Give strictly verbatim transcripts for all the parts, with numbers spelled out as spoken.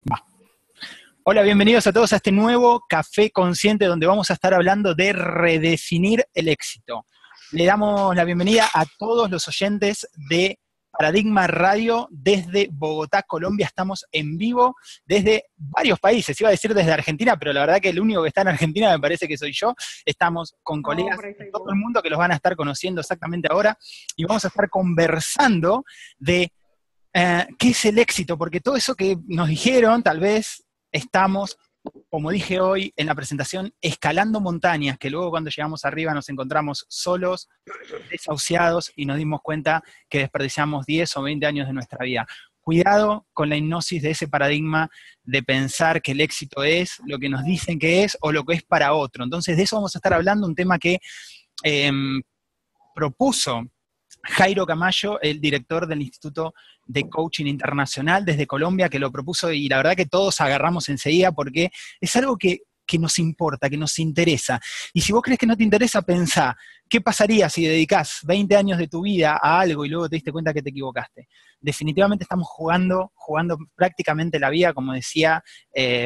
Va. Hola, bienvenidos a todos a este nuevo Café Consciente donde vamos a estar hablando de redefinir el éxito. Le damos la bienvenida a todos los oyentes de Paradigma Radio desde Bogotá, Colombia. Estamos en vivo desde varios países. Iba a decir desde Argentina, pero la verdad que el único que está en Argentina me parece que soy yo. Estamos con colegas de todo el mundo que los van a estar conociendo exactamente ahora y vamos a estar conversando de eh, qué es el éxito, porque todo eso que nos dijeron, tal vez estamos, como dije hoy en la presentación, escalando montañas, que luego cuando llegamos arriba nos encontramos solos, desahuciados, y nos dimos cuenta que desperdiciamos diez o veinte años de nuestra vida. Cuidado con la hipnosis de ese paradigma de pensar que el éxito es lo que nos dicen que es o lo que es para otro. Entonces de eso vamos a estar hablando, un tema que eh, propuso Jairo Camayo, el director del Instituto de Coaching Internacional desde Colombia, que lo propuso, y la verdad que todos agarramos enseguida porque es algo que, que nos importa, que nos interesa. Y si vos crees que no te interesa, pensá, ¿qué pasaría si dedicás veinte años de tu vida a algo y luego te diste cuenta que te equivocaste? Definitivamente estamos jugando, jugando prácticamente la vida, como decía... Eh,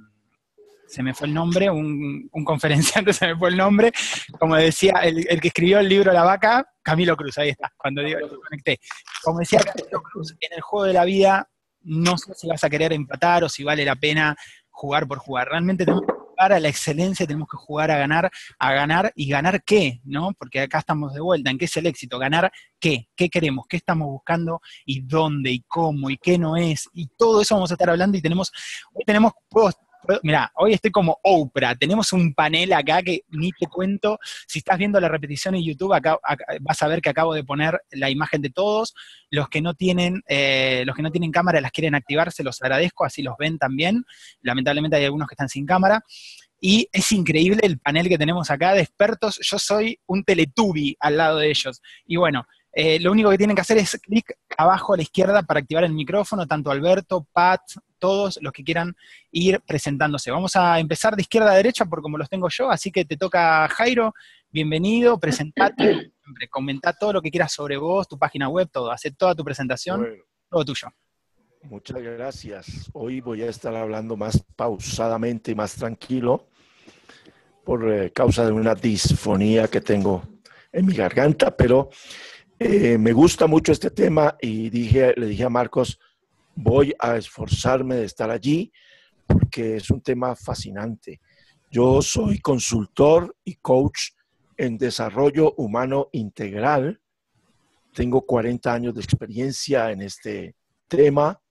se me fue el nombre, un, un conferenciante se me fue el nombre, como decía el, el que escribió el libro La Vaca, Camilo Cruz, ahí está, cuando digo, lo conecté. Como decía Camilo Cruz, en el juego de la vida, no sé si vas a querer empatar o si vale la pena jugar por jugar. Realmente tenemos que jugar a la excelencia, tenemos que jugar a ganar, a ganar, y ganar qué, ¿no? Porque acá estamos de vuelta, ¿en qué es el éxito? Ganar qué, qué queremos, qué estamos buscando, y dónde, y cómo, y qué no es, y todo eso vamos a estar hablando, y tenemos, hoy tenemos juegos. Mirá, hoy estoy como Oprah, tenemos un panel acá que ni te cuento. Si estás viendo la repetición en YouTube, acá, acá vas a ver que acabo de poner la imagen de todos. Los que no tienen, eh, los que no tienen cámara las quieren activar, se los agradezco, así los ven también. Lamentablemente hay algunos que están sin cámara. Y es increíble el panel que tenemos acá de expertos. Yo soy un Teletubby al lado de ellos. Y bueno, eh, lo único que tienen que hacer es clic abajo a la izquierda para activar el micrófono, tanto Alberto, Pat, todos los que quieran ir presentándose. Vamos a empezar de izquierda a derecha por como los tengo yo, así que te toca, Jairo, bienvenido, presentate, comentá todo lo que quieras sobre vos, tu página web, todo, haz toda tu presentación, bueno, todo tuyo. Muchas gracias. Hoy voy a estar hablando más pausadamente y más tranquilo por eh, causa de una disfonía que tengo en mi garganta, pero eh, me gusta mucho este tema y dije, le dije a Marcos, voy a esforzarme de estar allí porque es un tema fascinante. Yo soy consultor y coach en desarrollo humano integral. Tengo cuarenta años de experiencia en este tema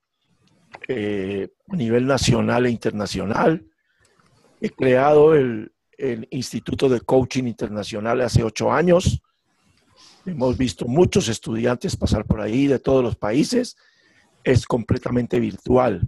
eh, a nivel nacional e internacional. He creado el, el Instituto de Coaching Internacional hace ocho años. Hemos visto muchos estudiantes pasar por ahí de todos los países. Es completamente virtual.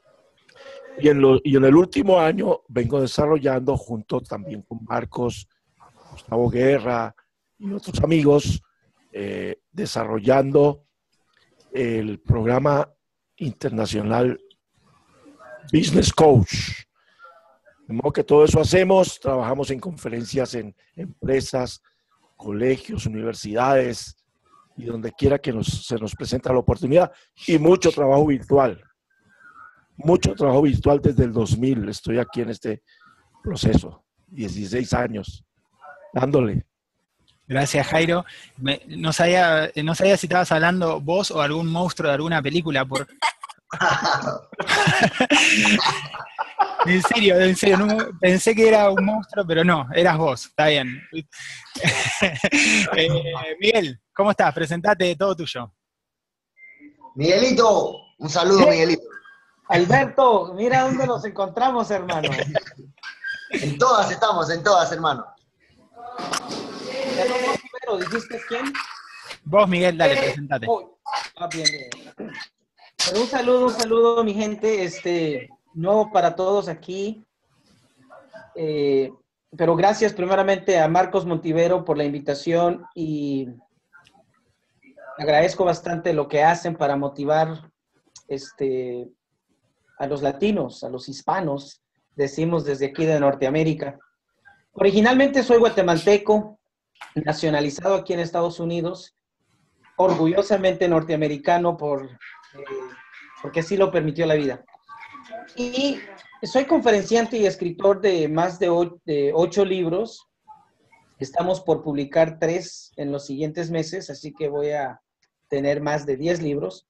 Y en, lo, y en el último año vengo desarrollando, junto también con Marcos, Gustavo Guerra y otros amigos, eh, desarrollando el programa internacional Business Coach. De modo que todo eso hacemos, trabajamos en conferencias en empresas, colegios, universidades, y donde quiera que nos, se nos presenta la oportunidad, y mucho trabajo virtual. Mucho trabajo virtual desde el dos mil. Estoy aquí en este proceso, dieciséis años, dándole. Gracias, Jairo. Me, no, sabía, no sabía si estabas hablando vos o algún monstruo de alguna película. Por... En serio, en serio, no, pensé que era un monstruo, pero no, eras vos, está bien. eh, Miguel, ¿cómo estás? Presentate, todo tuyo. Miguelito, un saludo, ¿Eh? Miguelito. Alberto, mira dónde nos encontramos, hermano. En todas estamos, en todas, hermano. Primero, ¿dijiste quién? Vos, Miguel, dale, eh, presentate. Oh, ah, bien, bien. Pero un saludo, un saludo, mi gente, este... nuevo para todos aquí, eh, pero gracias primeramente a Marcos Montivero por la invitación y agradezco bastante lo que hacen para motivar este, a los latinos, a los hispanos, decimos desde aquí de Norteamérica. Originalmente soy guatemalteco, nacionalizado aquí en Estados Unidos, orgullosamente norteamericano por, eh, porque así lo permitió la vida. Y soy conferenciante y escritor de más de, o, de ocho libros. Estamos por publicar tres en los siguientes meses, así que voy a tener más de diez libros.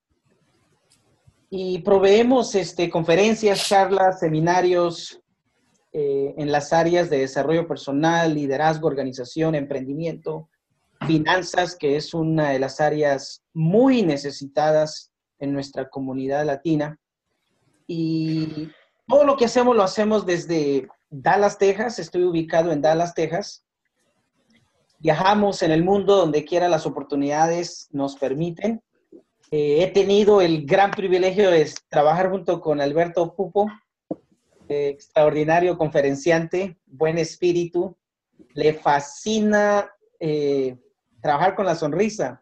Y proveemos este, conferencias, charlas, seminarios eh, en las áreas de desarrollo personal, liderazgo, organización, emprendimiento, finanzas, que es una de las áreas muy necesitadas en nuestra comunidad latina. Y todo lo que hacemos lo hacemos desde Dallas, Texas. Estoy ubicado en Dallas, Texas. Viajamos en el mundo donde quiera las oportunidades nos permiten. Eh, he tenido el gran privilegio de trabajar junto con Alberto Pupo, eh, extraordinario conferenciante, buen espíritu. Le fascina eh, trabajar con la sonrisa.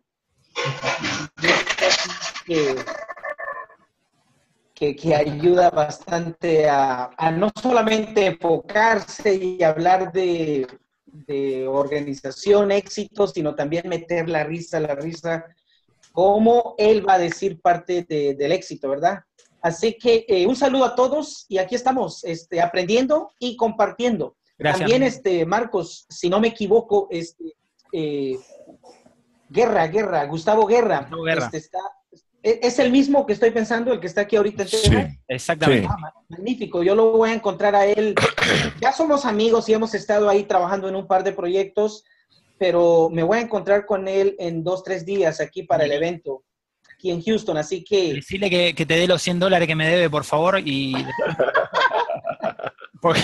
Que, que, que ayuda bastante a, a no solamente enfocarse y hablar de, de organización, éxito, sino también meter la risa, la risa, como él va a decir parte de, del éxito, ¿verdad? Así que eh, un saludo a todos y aquí estamos este, aprendiendo y compartiendo. Gracias. También, este, Marcos, si no me equivoco, este, eh, Guerra, Guerra, Gustavo Guerra, Gustavo Guerra. Este, está, es, es el mismo que estoy pensando, el que está aquí ahorita en Texas. Sí, Exactamente. sí. Ah, magnífico, yo lo voy a encontrar a él. Ya somos amigos y hemos estado ahí trabajando en un par de proyectos, pero me voy a encontrar con él en dos, tres días aquí para el evento, aquí en Houston, así que... Decirle que, que te dé los cien dólares que me debe, por favor, y... Porque...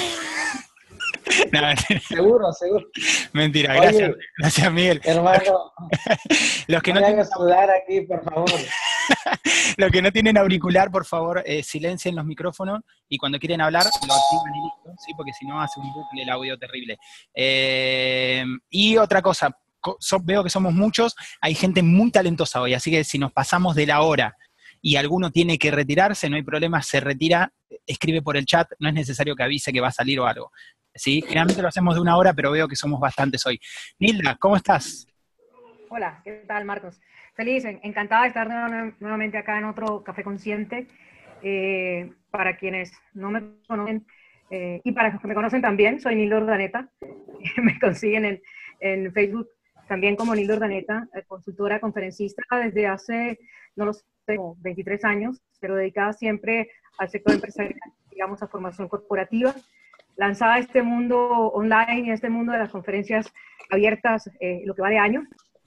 No, mentira, Seguro, seguro. mentira. Oye, Gracias, gracias, Miguel. Hermano, Los que no no me tienen, hagas sudar aquí, por favor. los que no tienen auricular, por favor, eh, silencien los micrófonos y cuando quieren hablar, lo activan y listo, ¿sí? Porque si no hace un bucle el audio terrible. Eh, y otra cosa, co- so- veo que somos muchos, hay gente muy talentosa hoy, así que si nos pasamos de la hora y alguno tiene que retirarse, no hay problema, se retira, escribe por el chat, no es necesario que avise que va a salir o algo. ¿Sí? Generalmente lo hacemos de una hora, pero veo que somos bastantes hoy. Nilda, ¿cómo estás? Hola, ¿qué tal, Marcos? Feliz, en- encantada de estar nueva- nuevamente acá en otro Café Consciente. Eh, para quienes no me conocen, eh, y para los que me conocen también, soy Nilda Urdaneta. Me consiguen en, en Facebook también como Nilda Urdaneta, eh, consultora, conferencista desde hace, no lo sé, como veintitrés años, pero dedicada siempre al sector empresarial, digamos, a formación corporativa. Lanzada a este mundo online y a este mundo de las conferencias abiertas, eh, lo que va de año.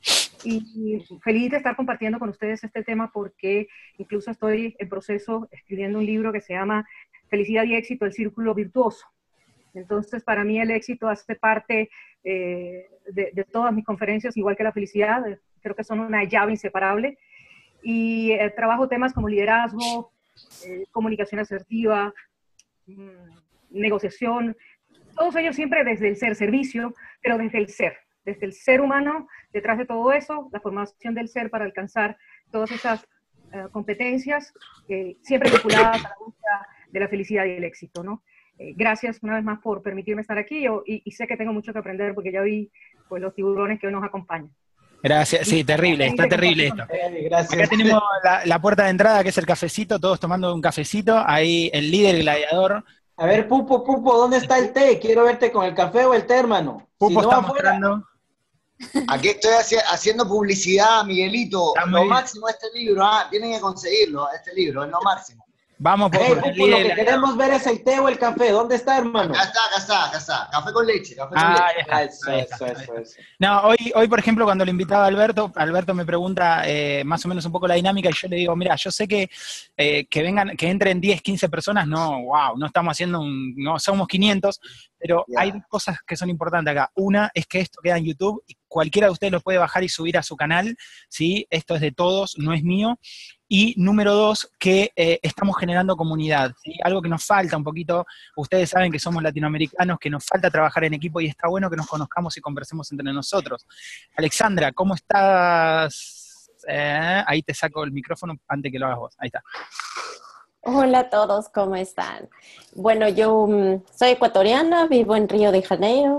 Y feliz de estar compartiendo con ustedes este tema porque incluso estoy en proceso escribiendo un libro que se llama Felicidad y Éxito, el Círculo Virtuoso. Entonces, para mí el éxito hace parte eh, de, de todas mis conferencias, igual que la felicidad. Creo que son una llave inseparable. Y eh, trabajo temas como liderazgo, eh, comunicación asertiva, mmm, negociación, todos ellos siempre desde el ser, servicio, pero desde el ser, desde el ser humano, detrás de todo eso, la formación del ser para alcanzar todas esas uh, competencias, eh, siempre vinculadas a la búsqueda de la felicidad y el éxito, ¿no? Eh, gracias una vez más por permitirme estar aquí, yo, y, y sé que tengo mucho que aprender porque ya vi pues, los tiburones que hoy nos acompañan. Gracias, sí, terrible, está terrible esto. Eh, gracias. Acá tenemos la, la puerta de entrada, que es el cafecito, todos tomando un cafecito, ahí el líder gladiador. A ver, Pupo, Pupo, ¿dónde está el té? Quiero verte con el café o el té, hermano. Pupo Si no, está afuera. mostrando. Aquí estoy haci- haciendo publicidad, Miguelito. Está muy Lo bien. máximo este libro, ah, tienen que conseguirlo, este libro, es lo máximo. Vamos por Hey, el Pupo, líder lo que gladiador. queremos ver es el té o el café. ¿Dónde está, hermano? Acá está, acá está, acá está. Café con leche, café con Ah, leche. ahí está, Eso, ahí está, eso, ahí eso, está. eso. No, hoy, hoy, por ejemplo, cuando le invitaba a Alberto, Alberto me pregunta eh, más o menos un poco la dinámica y yo le digo, mira, yo sé que, eh, que vengan, que entren diez, quince personas, no, wow, no estamos haciendo un, no somos quinientos, pero Ya. hay dos cosas que son importantes acá. Una es que esto queda en YouTube y cualquiera de ustedes lo puede bajar y subir a su canal, ¿sí? Esto es de todos, no es mío. Y número dos, que eh, estamos generando comunidad, ¿sí? Algo que nos falta un poquito, ustedes saben que somos latinoamericanos, que nos falta trabajar en equipo y está bueno que nos conozcamos y conversemos entre nosotros. Alexandra, ¿cómo estás? Eh, ahí te saco el micrófono antes que lo hagas vos, ahí está. Hola a todos, ¿cómo están? Bueno, yo um, soy ecuatoriana, vivo en Río de Janeiro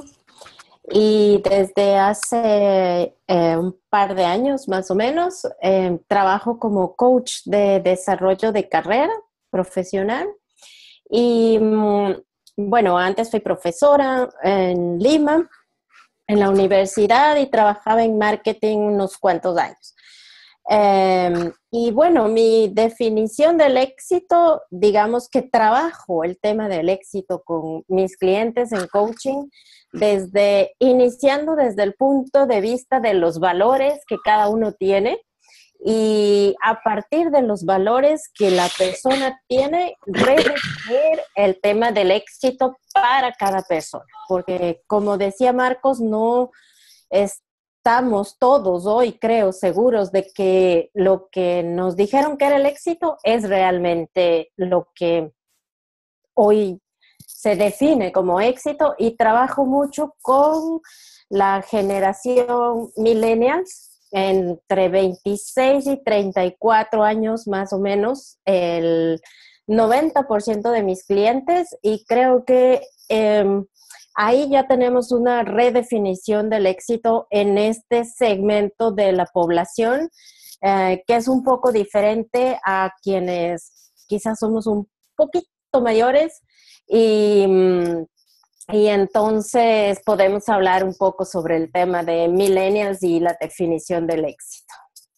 y desde hace eh, un par de años más o menos eh, trabajo como coach de desarrollo de carrera profesional Y bueno, antes fui profesora en Lima, en la universidad, y trabajaba en marketing unos cuantos años. Eh, y bueno, mi definición del éxito, digamos que trabajo el tema del éxito con mis clientes en coaching, desde iniciando desde el punto de vista de los valores que cada uno tiene, y a partir de los valores que la persona tiene, redefinir el tema del éxito para cada persona. Porque como decía Marcos, no estamos todos hoy, creo, seguros de que lo que nos dijeron que era el éxito es realmente lo que hoy se define como éxito. Y trabajo mucho con la generación millennials, entre veintiséis y treinta y cuatro años más o menos, el noventa por ciento de mis clientes, y creo que eh, ahí ya tenemos una redefinición del éxito en este segmento de la población, eh, que es un poco diferente a quienes quizás somos un poquito mayores, y Y entonces podemos hablar un poco sobre el tema de millennials y la definición del éxito.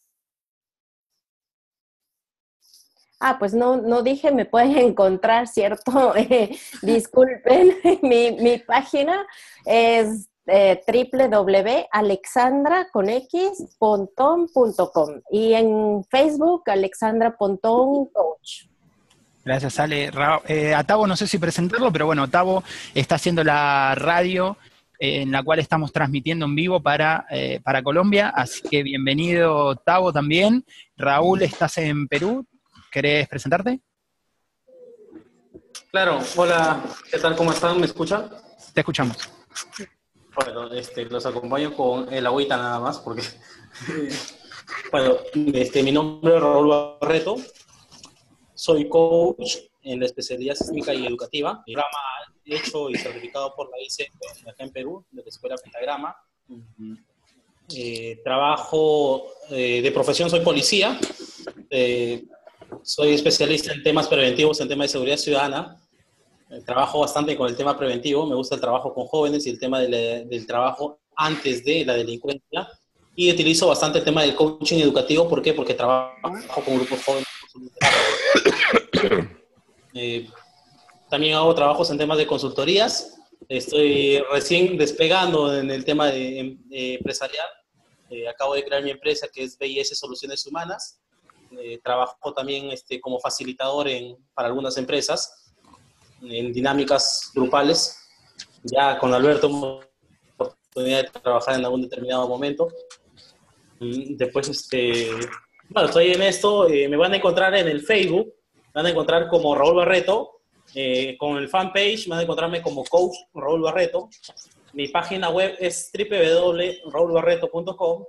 Ah, pues no, no dije, me pueden encontrar, ¿cierto? Eh, disculpen, mi, mi página es eh, doble u doble u doble u punto alexandra con x pontón punto com, y en Facebook Alexandra Pontón Coach. Gracias, Ale. Ra eh, a Tavo no sé si presentarlo, pero bueno, Tavo está haciendo la radio eh, en la cual estamos transmitiendo en vivo para, eh, para Colombia, así que bienvenido, Tavo, también. Raúl, estás en Perú, ¿querés presentarte? Claro, hola, ¿qué tal? ¿Cómo están? ¿Me escuchan? Te escuchamos. Bueno, este, los acompaño con el agüita nada más, porque... bueno, este, mi nombre es Raúl Barreto. Soy coach en la especialidad sísmica y educativa, programa hecho y certificado por la I C E acá en Perú, de la Escuela Pentagrama. Uh-huh. eh, trabajo eh, de profesión, soy policía, eh, soy especialista en temas preventivos, en temas de seguridad ciudadana. Eh, trabajo bastante con el tema preventivo, me gusta el trabajo con jóvenes y el tema de la, del trabajo antes de la delincuencia. Y utilizo bastante el tema del coaching educativo. ¿Por qué? Porque trabajo con grupos jóvenes. Eh, también hago trabajos en temas de consultorías. Estoy recién despegando en el tema de, de empresarial. Eh, acabo de crear mi empresa, que es B I S Soluciones Humanas. Eh, trabajo también este, como facilitador en, para algunas empresas en dinámicas grupales. Ya con Alberto hemos tenido la oportunidad de trabajar en algún determinado momento. Después, este, bueno, estoy en esto, eh, me van a encontrar en el Facebook, me van a encontrar como Raúl Barreto, eh, con el fanpage me van a encontrarme como Coach Raúl Barreto. Mi página web es doble u doble u doble u punto raúl barreto punto com.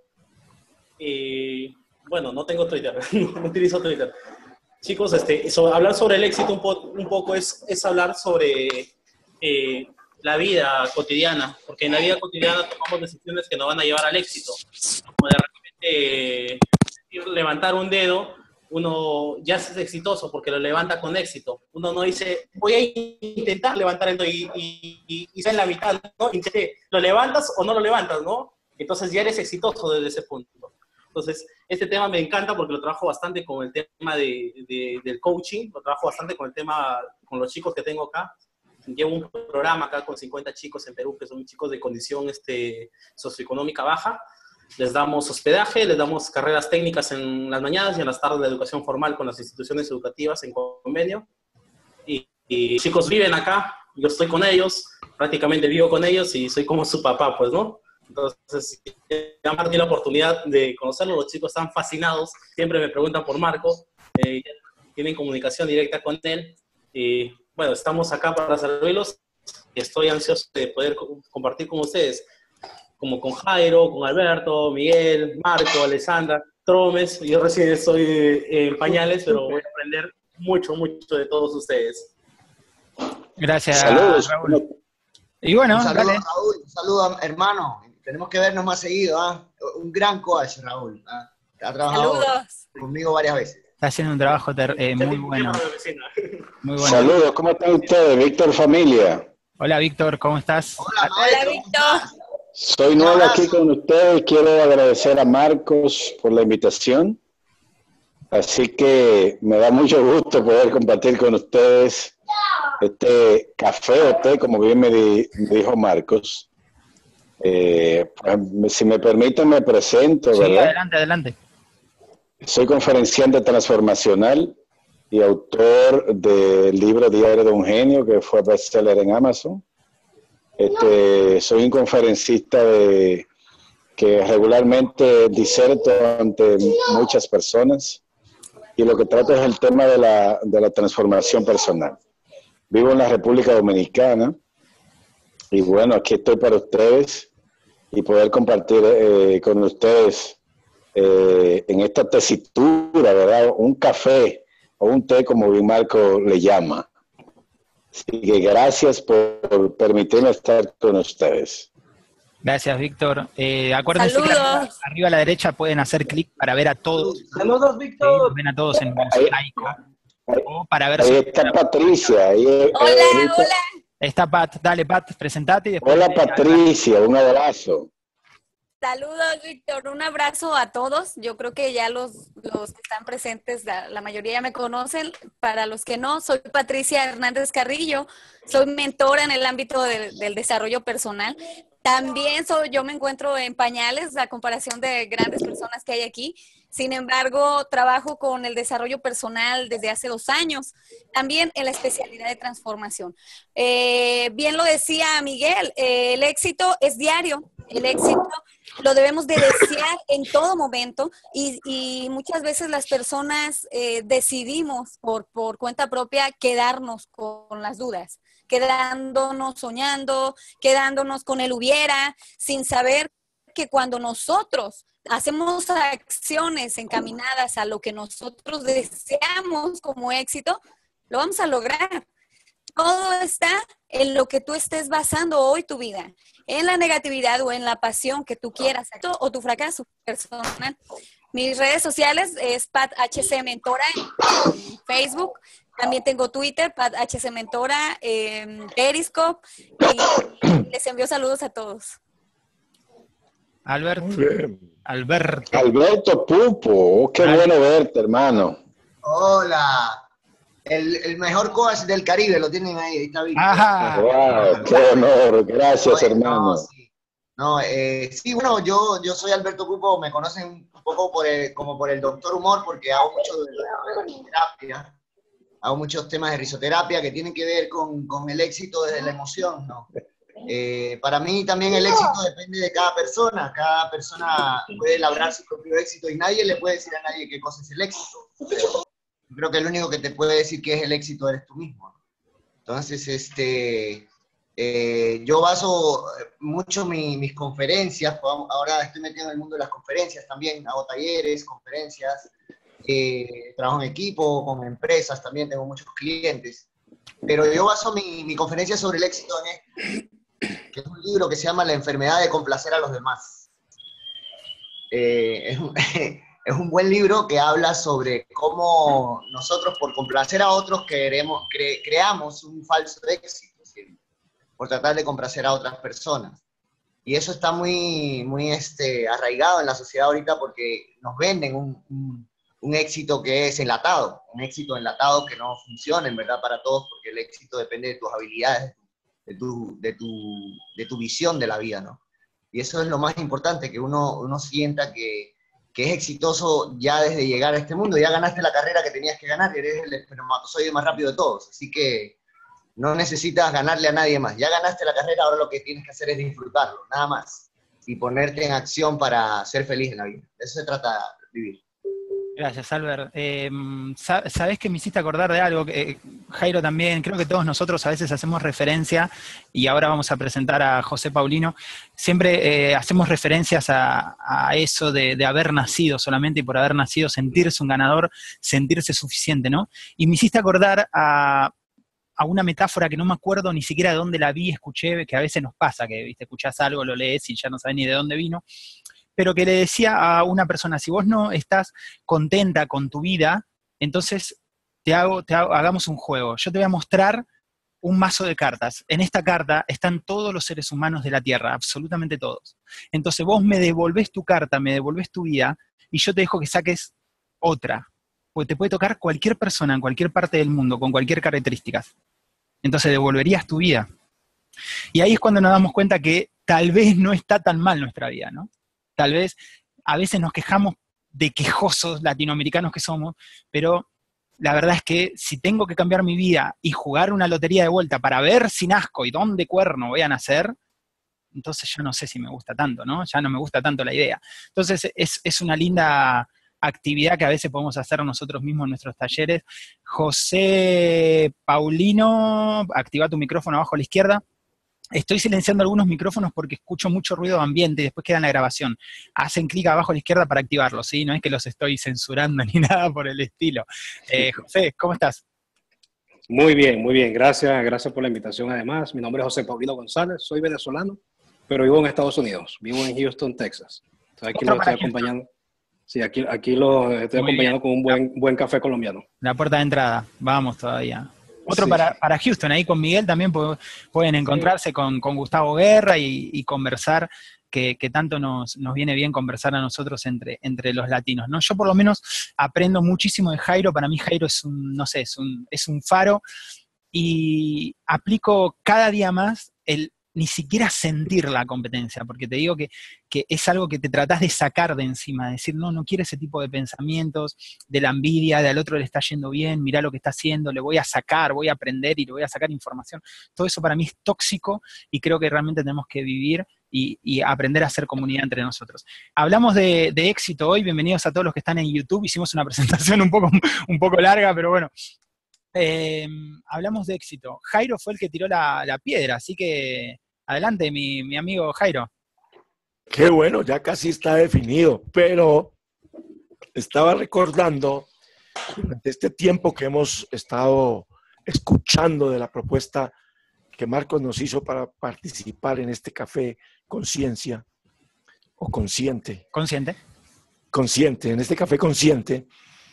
Y bueno, no tengo Twitter, no utilizo Twitter. Chicos, este, sobre, hablar sobre el éxito un, po un poco es, es hablar sobre eh, la vida cotidiana, porque en la vida cotidiana tomamos decisiones que nos van a llevar al éxito. Como de repente eh, levantar un dedo, uno ya es exitoso porque lo levanta con éxito. Uno no dice, voy a intentar levantar el dedo y, y, y, y está en la mitad, ¿no? Intente, ¿lo levantas o no lo levantas, no? Entonces ya eres exitoso desde ese punto. Entonces, este tema me encanta porque lo trabajo bastante con el tema de, de, del coaching, lo trabajo bastante con el tema, con los chicos que tengo acá. Llevo un programa acá con cincuenta chicos en Perú, que son chicos de condición este, socioeconómica baja. Les damos hospedaje, les damos carreras técnicas en las mañanas y en las tardes de educación formal con las instituciones educativas en convenio. Y, y chicos viven acá, yo estoy con ellos, prácticamente vivo con ellos y soy como su papá, pues, ¿no? Entonces, ya me di la oportunidad de conocerlos, los chicos están fascinados, siempre me preguntan por Marco, eh, tienen comunicación directa con él. Y bueno, estamos acá para servirlos y estoy ansioso de poder compartir con ustedes, como con Jairo, con Alberto, Miguel, Marco, Alessandra, Tromes. Yo recién estoy en pañales, pero voy a aprender mucho, mucho de todos ustedes. Gracias, Saludos, Raúl. Y bueno, un saludo, dale. Raúl, un saludo, hermano. Tenemos que vernos más seguido, ¿eh? Un gran coach, Raúl. ¿eh? Ha trabajado Saludos. conmigo varias veces. Está haciendo un trabajo ter- eh, muy bueno. Muy bueno. Saludos, ¿cómo están ustedes? Víctor Familia. Hola Víctor, ¿cómo estás? Hola, maestro. Hola, Víctor. Soy nuevo aquí con ustedes. Quiero agradecer a Marcos por la invitación. Así que me da mucho gusto poder compartir con ustedes este café o té, como bien me, di, me dijo Marcos. Eh, pues, si me permiten, me presento, Sí, ¿verdad? adelante, adelante. Soy conferenciante transformacional y autor del libro Diario de un Genio, que fue bestseller en Amazon. Este, soy un conferencista de, que regularmente diserto ante muchas personas y lo que trato es el tema de la, de la transformación personal. Vivo en la República Dominicana y bueno, aquí estoy para ustedes y poder compartir eh, con ustedes eh, en esta tesitura, ¿verdad? Un café o un té, como bien Marco le llama. Así que gracias por permitirme estar con ustedes. Gracias, Víctor. Eh, acuérdense Saludos. que arriba, arriba a la derecha pueden hacer clic para ver a todos. Saludos, Sí, Víctor. nos ven a todos en mosaico. O para ver Ahí su- está Patricia. Ahí, eh, Hola, ahorita- hola. Está Pat, dale Pat, presentate y después. Hola eh, Patricia, un abrazo. Saludos, Víctor. Un abrazo a todos. Yo creo que ya los, los que están presentes, la, la mayoría ya me conocen. Para los que no, soy Patricia Hernández Carrillo. Soy mentora en el ámbito del, del desarrollo personal. También soy, yo me encuentro en pañales, a comparación de grandes personas que hay aquí. Sin embargo, trabajo con el desarrollo personal desde hace dos años, también en la especialidad de transformación. Eh, bien lo decía Miguel, eh, el éxito es diario, el éxito lo debemos de desear en todo momento y, y muchas veces las personas eh, decidimos por, por cuenta propia quedarnos con las dudas, quedándonos soñando, quedándonos con el hubiera, sin saber que cuando nosotros hacemos acciones encaminadas a lo que nosotros deseamos como éxito, lo vamos a lograr. Todo está en lo que tú estés basando hoy tu vida, en la negatividad o en la pasión que tú quieras o tu fracaso personal. Mis redes sociales es Pat H C Mentora en Facebook. También tengo Twitter, Pat H C Mentora, eh, Periscope. Y les envío saludos a todos. Albert. Muy bien. Alberto. Alberto Pupo, oh, qué Ay. bueno verte, hermano. Hola. El, el mejor coach del Caribe lo tienen ahí, ahí está Víctor. Ajá. Wow, qué honor, gracias, Oye, hermano. No, sí, no, eh, sí, bueno, yo, yo soy Alberto Pupo, me conocen un poco por el- como por el doctor humor, porque hago mucho de, de risoterapia, hago muchos temas de risoterapia que tienen que ver con, con el éxito desde la emoción, ¿no? Eh, para mí también el éxito depende de cada persona, cada persona puede labrar su propio éxito y nadie le puede decir a nadie qué cosa es el éxito. Yo creo que el único que te puede decir qué es el éxito eres tú mismo. Entonces, este, eh, yo baso mucho mi- mis conferencias, ahora estoy metido en el mundo de las conferencias también, hago talleres, conferencias, eh, trabajo en equipo, con empresas también, tengo muchos clientes, pero yo baso mi, mi conferencia sobre el éxito en esto, que es un libro que se llama La enfermedad de complacer a los demás. Eh, es, un, es un buen libro que habla sobre cómo nosotros por complacer a otros queremos, cre, creamos un falso éxito, ¿sí? Por tratar de complacer a otras personas. Y eso está muy, muy este, arraigado en la sociedad ahorita porque nos venden un, un, un éxito que es enlatado, un éxito enlatado que no funciona en verdad para todos porque el éxito depende de tus habilidades, de tu, de tu, de tu visión de la vida, ¿no? Y eso es lo más importante, que uno, uno sienta que, que es exitoso ya desde llegar a este mundo, ya ganaste la carrera que tenías que ganar, eres el espermatozoide más rápido de todos, así que no necesitas ganarle a nadie más, ya ganaste la carrera, ahora lo que tienes que hacer es disfrutarlo, nada más, y ponerte en acción para ser feliz en la vida, de eso se trata de vivir. Gracias, Albert. Eh, Sabés que me hiciste acordar de algo, que, eh, Jairo también, creo que todos nosotros a veces hacemos referencia, y ahora vamos a presentar a José Paulino, siempre eh, hacemos referencias a, a eso de, de haber nacido solamente, y por haber nacido sentirse un ganador, sentirse suficiente, ¿no? Y me hiciste acordar a, a una metáfora que no me acuerdo ni siquiera de dónde la vi, escuché, que a veces nos pasa, que viste, escuchás algo, lo lees y ya no sabes ni de dónde vino, pero que le decía a una persona, si vos no estás contenta con tu vida, Entonces, te hago, te hago, hagamos un juego. Yo te voy a mostrar un mazo de cartas. En esta carta están todos los seres humanos de la Tierra, absolutamente todos. Entonces vos me devolvés tu carta, me devolvés tu vida, y yo te dejo que saques otra. Porque te puede tocar cualquier persona en cualquier parte del mundo, con cualquier característica. Entonces devolverías tu vida. Y ahí es cuando nos damos cuenta que tal vez no está tan mal nuestra vida, ¿no? Tal vez a veces nos quejamos de quejosos latinoamericanos que somos, pero la verdad es que si tengo que cambiar mi vida y jugar una lotería de vuelta para ver si nazco y dónde cuerno voy a nacer, entonces yo no sé si me gusta tanto, ¿no? Ya no me gusta tanto la idea. Entonces es, es una linda actividad que a veces podemos hacer nosotros mismos en nuestros talleres. José Paulino, activa tu micrófono abajo a la izquierda. Estoy silenciando algunos micrófonos porque escucho mucho ruido de ambiente y después queda en la grabación. Hacen clic abajo a la izquierda para activarlos, ¿sí? No es que los estoy censurando ni nada por el estilo. Eh, José, ¿cómo estás? Muy bien, muy bien. Gracias, gracias por la invitación además. Mi nombre es José Paulino González, soy venezolano, pero vivo en Estados Unidos. Vivo en Houston, Texas. Entonces aquí lo estoy acompañando. Sí, aquí, aquí lo estoy muy acompañando bien. Con un buen, buen café colombiano. La puerta de entrada. Vamos todavía. Otro Sí. para, para Houston, ahí con Miguel también pueden encontrarse sí. con, con Gustavo Guerra y, y conversar, que, que tanto nos, nos viene bien conversar a nosotros entre, entre los latinos, ¿no? Yo por lo menos aprendo muchísimo de Jairo. Para mí Jairo es un, no sé, es un, es un faro, y aplico cada día más el ni siquiera sentir la competencia, porque te digo que, que es algo que te tratás de sacar de encima, de decir, no, no quiero ese tipo de pensamientos, de la envidia, de al otro le está yendo bien, mirá lo que está haciendo, le voy a sacar, voy a aprender y le voy a sacar información. Todo eso para mí es tóxico y creo que realmente tenemos que vivir y, y aprender a hacer comunidad entre nosotros. Hablamos de, de éxito hoy, bienvenidos a todos los que están en YouTube, hicimos una presentación un poco, un poco larga, pero bueno. Eh, hablamos de éxito. Jairo fue el que tiró la, la piedra, así que adelante, mi, mi amigo Jairo. Qué bueno, ya casi está definido, pero estaba recordando durante este tiempo que hemos estado escuchando de la propuesta que Marcos nos hizo para participar en este café conciencia o consciente. Consciente. Consciente, en este café consciente.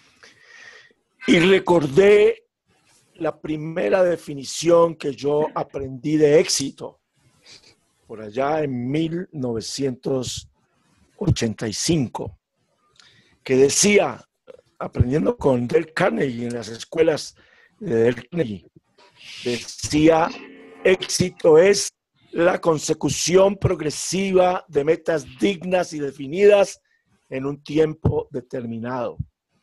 Y recordé la primera definición que yo aprendí de éxito, por allá en mil novecientos ochenta y cinco, que decía, aprendiendo con Dale Carnegie en las escuelas de Dale Carnegie, decía, éxito es la consecución progresiva de metas dignas y definidas en un tiempo determinado.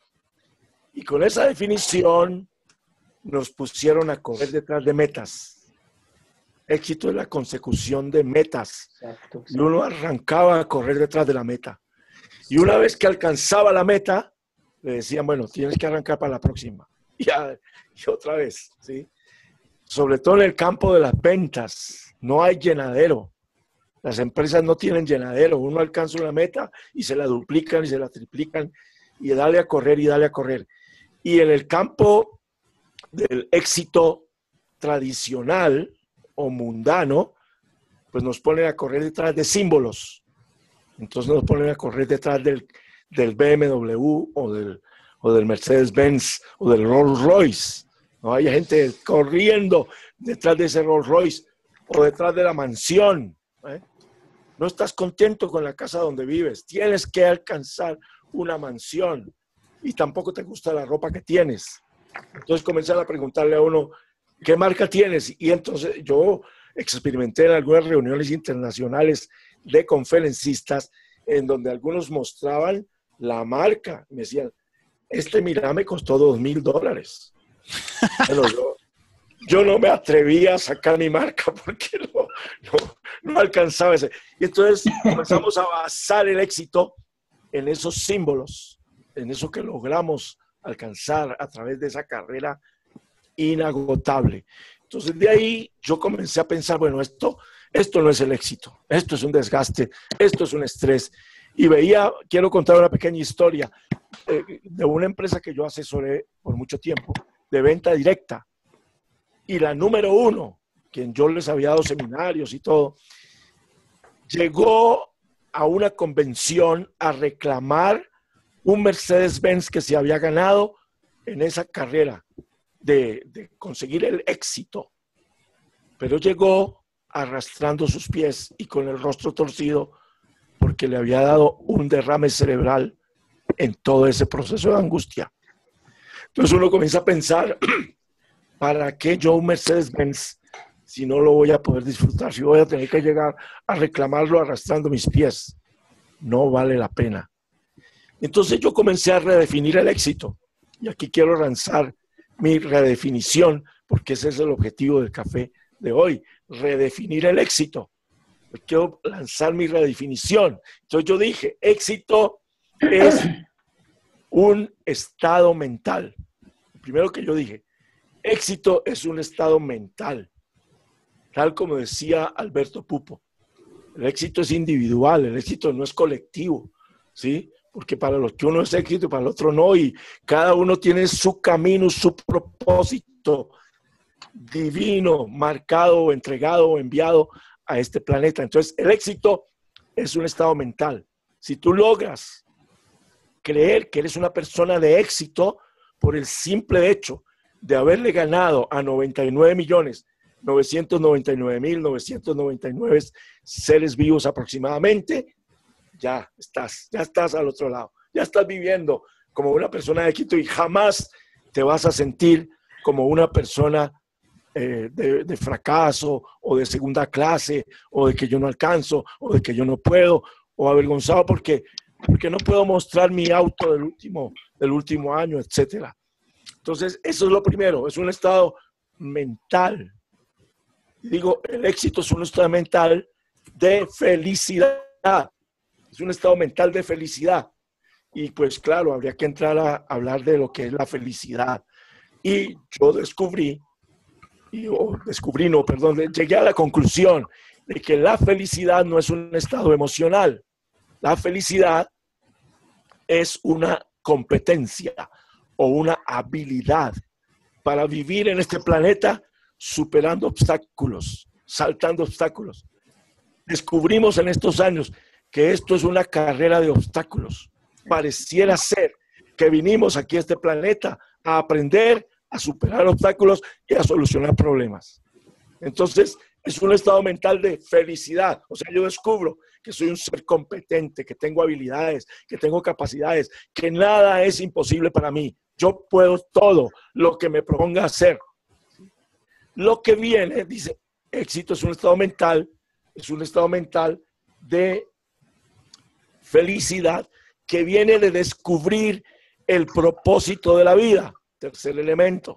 Y con esa definición nos pusieron a correr detrás de metas. Éxito es la consecución de metas. Exacto, exacto. Y uno arrancaba a correr detrás de la meta. Y una vez que alcanzaba la meta, le decían, bueno, tienes que arrancar para la próxima. Y, a, y otra vez, ¿sí? Sobre todo en el campo de las ventas, no hay llenadero. Las empresas no tienen llenadero. Uno alcanza una meta y se la duplican y se la triplican y dale a correr y dale a correr. Y en el campo del éxito tradicional o mundano, pues nos ponen a correr detrás de símbolos. Entonces nos ponen a correr detrás del, del B M W o del, o del Mercedes-Benz o del Rolls-Royce. No hay gente corriendo detrás de ese Rolls-Royce o detrás de la mansión. ¿eh? No estás contento con la casa donde vives. Tienes que alcanzar una mansión y tampoco te gusta la ropa que tienes. Entonces comenzaron a preguntarle a uno, ¿qué marca tienes? Y entonces yo experimenté en algunas reuniones internacionales de conferencistas en donde algunos mostraban la marca. Me decían, este mira me costó dos mil dólares. Bueno, yo, yo no me atrevía a sacar mi marca porque no, no, no alcanzaba ese. Y entonces comenzamos a basar el éxito en esos símbolos, en eso que logramos alcanzar a través de esa carrera inagotable. Entonces de ahí yo comencé a pensar, bueno, esto, esto no es el éxito, esto es un desgaste, esto es un estrés. Y veía, quiero contar una pequeña historia eh, de una empresa que yo asesoré por mucho tiempo, de venta directa. Y la número uno, quien yo les había dado seminarios y todo, llegó a una convención a reclamar un Mercedes-Benz que se había ganado en esa carrera de, de conseguir el éxito, pero llegó arrastrando sus pies y con el rostro torcido porque le había dado un derrame cerebral en todo ese proceso de angustia. Entonces uno comienza a pensar, ¿para qué yo un Mercedes-Benz si no lo voy a poder disfrutar? Si voy a tener que llegar a reclamarlo arrastrando mis pies. No vale la pena. Entonces yo comencé a redefinir el éxito. Y aquí quiero lanzar mi redefinición, porque ese es el objetivo del café de hoy, redefinir el éxito. Quiero lanzar mi redefinición. Entonces yo dije, éxito es un estado mental. Primero que yo dije, éxito es un estado mental. Tal como decía Alberto Pupo, el éxito es individual, el éxito no es colectivo, ¿sí? Porque para los que uno es éxito y para el otro no, y cada uno tiene su camino, su propósito divino, marcado, entregado o enviado a este planeta. Entonces, el éxito es un estado mental. Si tú logras creer que eres una persona de éxito por el simple hecho de haberle ganado a noventa y nueve millones novecientos noventa y nueve mil novecientos noventa y nueve seres vivos aproximadamente, ya estás, ya estás al otro lado. Ya estás viviendo como una persona de éxito y jamás te vas a sentir como una persona eh, de, de fracaso o de segunda clase o de que yo no alcanzo o de que yo no puedo o avergonzado porque, porque no puedo mostrar mi auto del último, del último año, etcétera. Entonces, eso es lo primero, es un estado mental. Digo, el éxito es un estado mental de felicidad. Es un estado mental de felicidad. Y pues claro, habría que entrar a hablar de lo que es la felicidad. Y yo descubrí, y, o descubrí, no, perdón, llegué a la conclusión de que la felicidad no es un estado emocional. La felicidad es una competencia o una habilidad para vivir en este planeta superando obstáculos, saltando obstáculos. Descubrimos en estos años que esto es una carrera de obstáculos. Pareciera ser que vinimos aquí a este planeta a aprender, a superar obstáculos y a solucionar problemas. Entonces, es un estado mental de felicidad. O sea, yo descubro que soy un ser competente, que tengo habilidades, que tengo capacidades, que nada es imposible para mí. Yo puedo todo lo que me proponga hacer. Lo que viene, dice, éxito es un estado mental, es un estado mental de felicidad que viene de descubrir el propósito de la vida. Tercer elemento.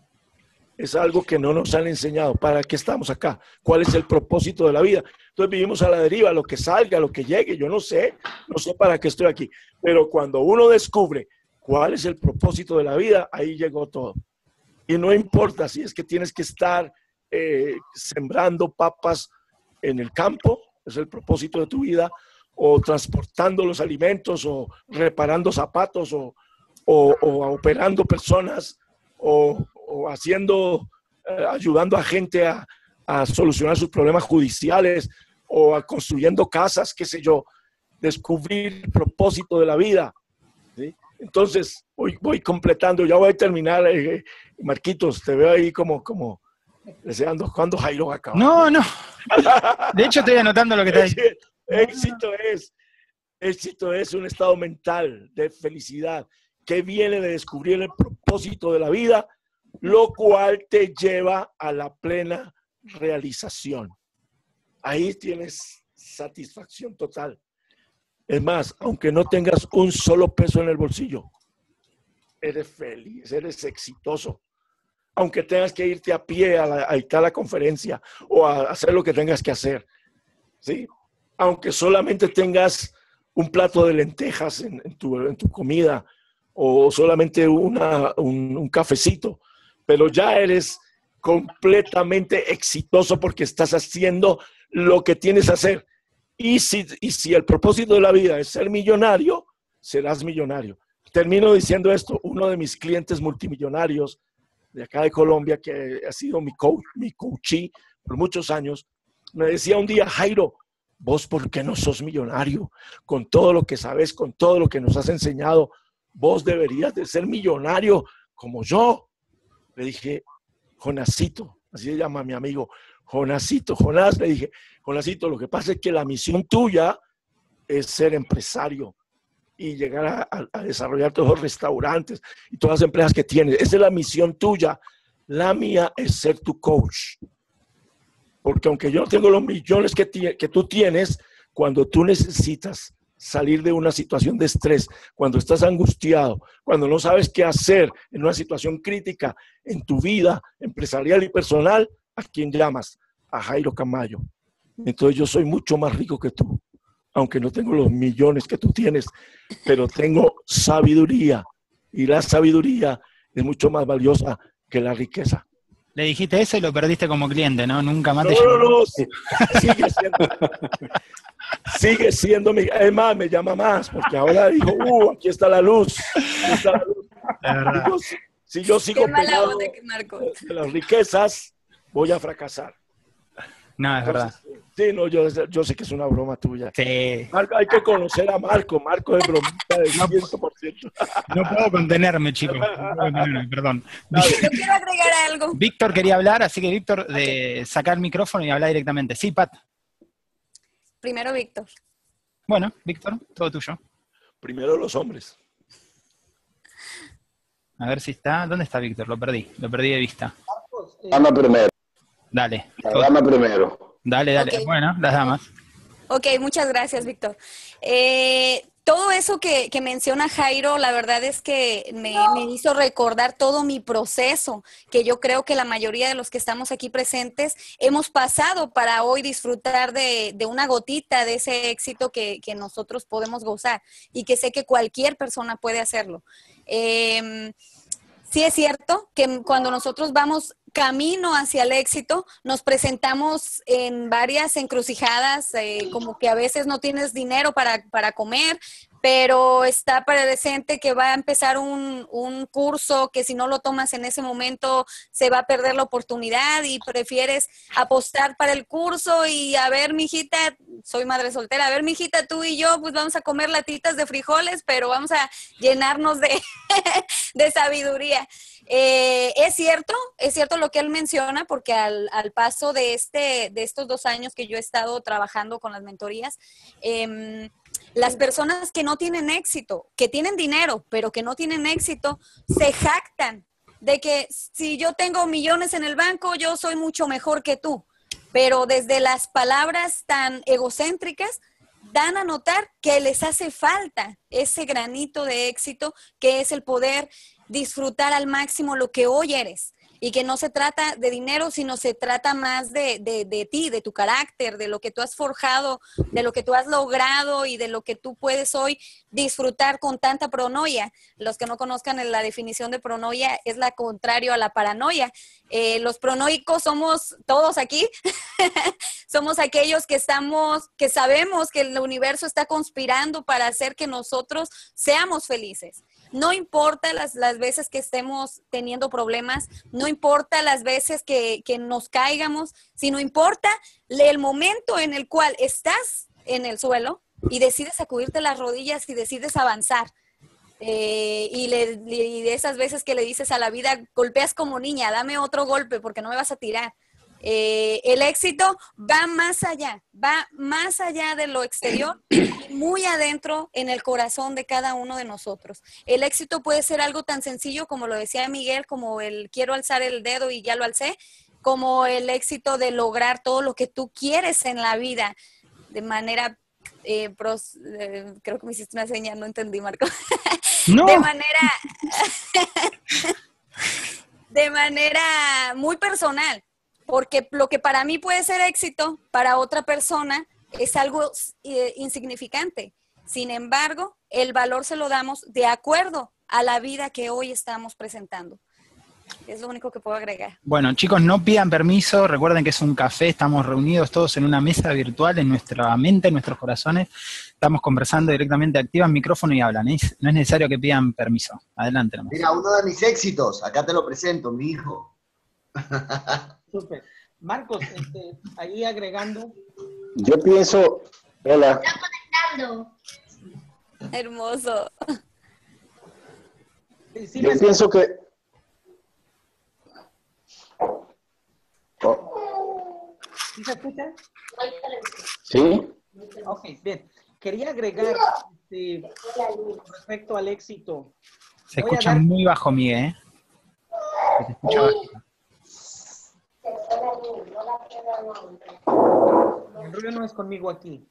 Es algo que no nos han enseñado. ¿Para qué estamos acá? ¿Cuál es el propósito de la vida? Entonces vivimos a la deriva, lo que salga, lo que llegue. Yo no sé, no sé para qué estoy aquí. Pero cuando uno descubre cuál es el propósito de la vida, ahí llegó todo. Y no importa si es que tienes que estar eh, sembrando papas en el campo, es el propósito de tu vida, o transportando los alimentos, o reparando zapatos, o, o, o operando personas, o, o haciendo, eh, ayudando a gente a, a solucionar sus problemas judiciales, o a construyendo casas, qué sé yo, descubrir el propósito de la vida, ¿sí? Entonces, voy, voy completando, ya voy a terminar, eh, Marquitos, te veo ahí como, como deseando cuando Jairo va a acabar. No, no. De hecho, estoy anotando lo que está diciendo. Éxito es, éxito es un estado mental de felicidad que viene de descubrir el propósito de la vida, lo cual te lleva a la plena realización. Ahí tienes satisfacción total. Es más, aunque no tengas un solo peso en el bolsillo, eres feliz, eres exitoso. Aunque tengas que irte a pie a, la, a dictar la conferencia o a hacer lo que tengas que hacer, ¿sí? Aunque solamente tengas un plato de lentejas en, en, tu, en tu comida o solamente una, un, un cafecito, pero ya eres completamente exitoso porque estás haciendo lo que tienes que hacer. Y si, y si el propósito de la vida es ser millonario, serás millonario. Termino diciendo esto, uno de mis clientes multimillonarios de acá de Colombia, que ha sido mi coach, mi coachee por muchos años, me decía un día, Jairo, vos ¿por qué no sos millonario? Con todo lo que sabes, con todo lo que nos has enseñado, vos deberías de ser millonario como yo. Le dije, Jonasito, así se llama mi amigo, Jonasito, Jonás, le dije, Jonasito, lo que pasa es que la misión tuya es ser empresario y llegar a, a, a desarrollar todos los restaurantes y todas las empresas que tienes. Esa es la misión tuya. La mía es ser tu coach. Porque aunque yo no tengo los millones que, que tú tienes, cuando tú necesitas salir de una situación de estrés, cuando estás angustiado, cuando no sabes qué hacer en una situación crítica en tu vida empresarial y personal, ¿a quién llamas? A Jairo Camayo. Entonces yo soy mucho más rico que tú, aunque no tengo los millones que tú tienes, pero tengo sabiduría y la sabiduría es mucho más valiosa que la riqueza. Le dijiste eso y lo perdiste como cliente, ¿no? Nunca más te No, no, no, sí, sigue siendo, sigue siendo mi, es más, me llama más, porque ahora digo, uh, aquí está la luz, aquí está la luz. Digo, si, si yo sigo pegado de las riquezas, voy a fracasar. No, es Entonces, verdad. Sí, no, yo, yo sé que es una broma tuya. Sí. Marco, hay que conocer a Marco. Marco es bromita del cien por ciento. No puedo contenerme, chicos. No puedo contenerme, perdón. Yo quiero agregar algo. Víctor quería hablar, así que Víctor, de sacar el micrófono y hablar directamente. Sí, Pat. Primero, Víctor. Bueno, Víctor, todo tuyo. Primero los hombres. A ver si está. ¿Dónde está Víctor? Lo perdí. Lo perdí de vista. Dama primero. Dale. La dama primero. Dale, dale. Okay. Bueno, las damas. Ok, muchas gracias, Víctor. Eh, todo eso que, que menciona Jairo, la verdad es que me, me hizo recordar todo mi proceso, que yo creo que la mayoría de los que estamos aquí presentes hemos pasado para hoy disfrutar de, de una gotita de ese éxito que, que nosotros podemos gozar y que sé que cualquier persona puede hacerlo. Eh, sí es cierto que cuando nosotros vamos camino hacia el éxito, nos presentamos en varias encrucijadas, eh, como que a veces no tienes dinero para, para comer, pero está presente que va a empezar un, un curso que si no lo tomas en ese momento se va a perder la oportunidad y prefieres apostar para el curso y a ver, mijita, soy madre soltera, a ver, mijita, tú y yo pues vamos a comer latitas de frijoles, pero vamos a llenarnos de, de sabiduría. Eh, es cierto, es cierto lo que él menciona, porque al, al paso de, este, de estos dos años que yo he estado trabajando con las mentorías, eh, las personas que no tienen éxito, que tienen dinero, pero que no tienen éxito, se jactan de que si yo tengo millones en el banco, yo soy mucho mejor que tú. Pero desde las palabras tan egocéntricas, dan a notar que les hace falta ese granito de éxito, que es el poder disfrutar al máximo lo que hoy eres. Y que no se trata de dinero, sino se trata más de, de, de ti, de tu carácter, de lo que tú has forjado, de lo que tú has logrado y de lo que tú puedes hoy disfrutar con tanta pronoia. Los que no conozcan la definición de pronoia es la contrario a la paranoia. Eh, los pronoicos somos todos aquí, somos aquellos que estamos, que sabemos que el universo está conspirando para hacer que nosotros seamos felices. No importa las, las veces que estemos teniendo problemas, no importa las veces que, que nos caigamos, sino importa el momento en el cual estás en el suelo y decides sacudirte las rodillas y decides avanzar. Eh, y, le, y de esas veces que le dices a la vida, golpeas como niña, dame otro golpe porque no me vas a tirar. Eh, el éxito va más allá, va más allá de lo exterior, muy adentro en el corazón de cada uno de nosotros. El éxito puede ser algo tan sencillo como lo decía Miguel, como el quiero alzar el dedo y ya lo alcé, como el éxito de lograr todo lo que tú quieres en la vida de manera, eh, pros, eh, creo que me hiciste una señal, no entendí, Marco. No. De manera, de manera muy personal. Porque lo que para mí puede ser éxito, para otra persona es algo eh, insignificante. Sin embargo, el valor se lo damos de acuerdo a la vida que hoy estamos presentando. Es lo único que puedo agregar. Bueno, chicos, no pidan permiso. Recuerden que es un café. Estamos reunidos todos en una mesa virtual, en nuestra mente, en nuestros corazones. Estamos conversando directamente. Activan micrófono y hablan. ¿eh? No es necesario que pidan permiso. Adelante. Nomás. Mira, uno de mis éxitos. Acá te lo presento, mi hijo. Super. Marcos, este, ahí agregando. Yo pienso, hola. Está conectando. Hermoso. Yo pienso que ¿Sí se escucha? Sí. Ok, bien. Quería agregar este, respecto al éxito. Se Voy a escucha dar- muy bajo, Miguel, ¿eh? Se te escucha bajito. El rollo no es conmigo aquí.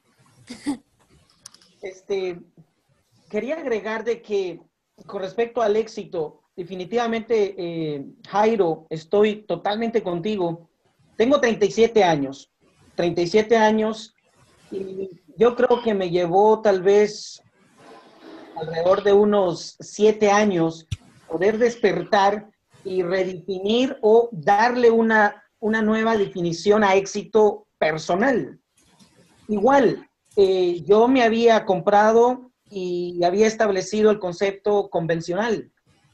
Este, quería agregar de que con respecto al éxito, definitivamente, eh, Jairo, estoy totalmente contigo. Tengo treinta y siete años, treinta y siete años, y yo creo que me llevó tal vez alrededor de unos siete años poder despertar y redefinir o darle una, una nueva definición a éxito personal. Igual, eh, yo me había comprado y había establecido el concepto convencional.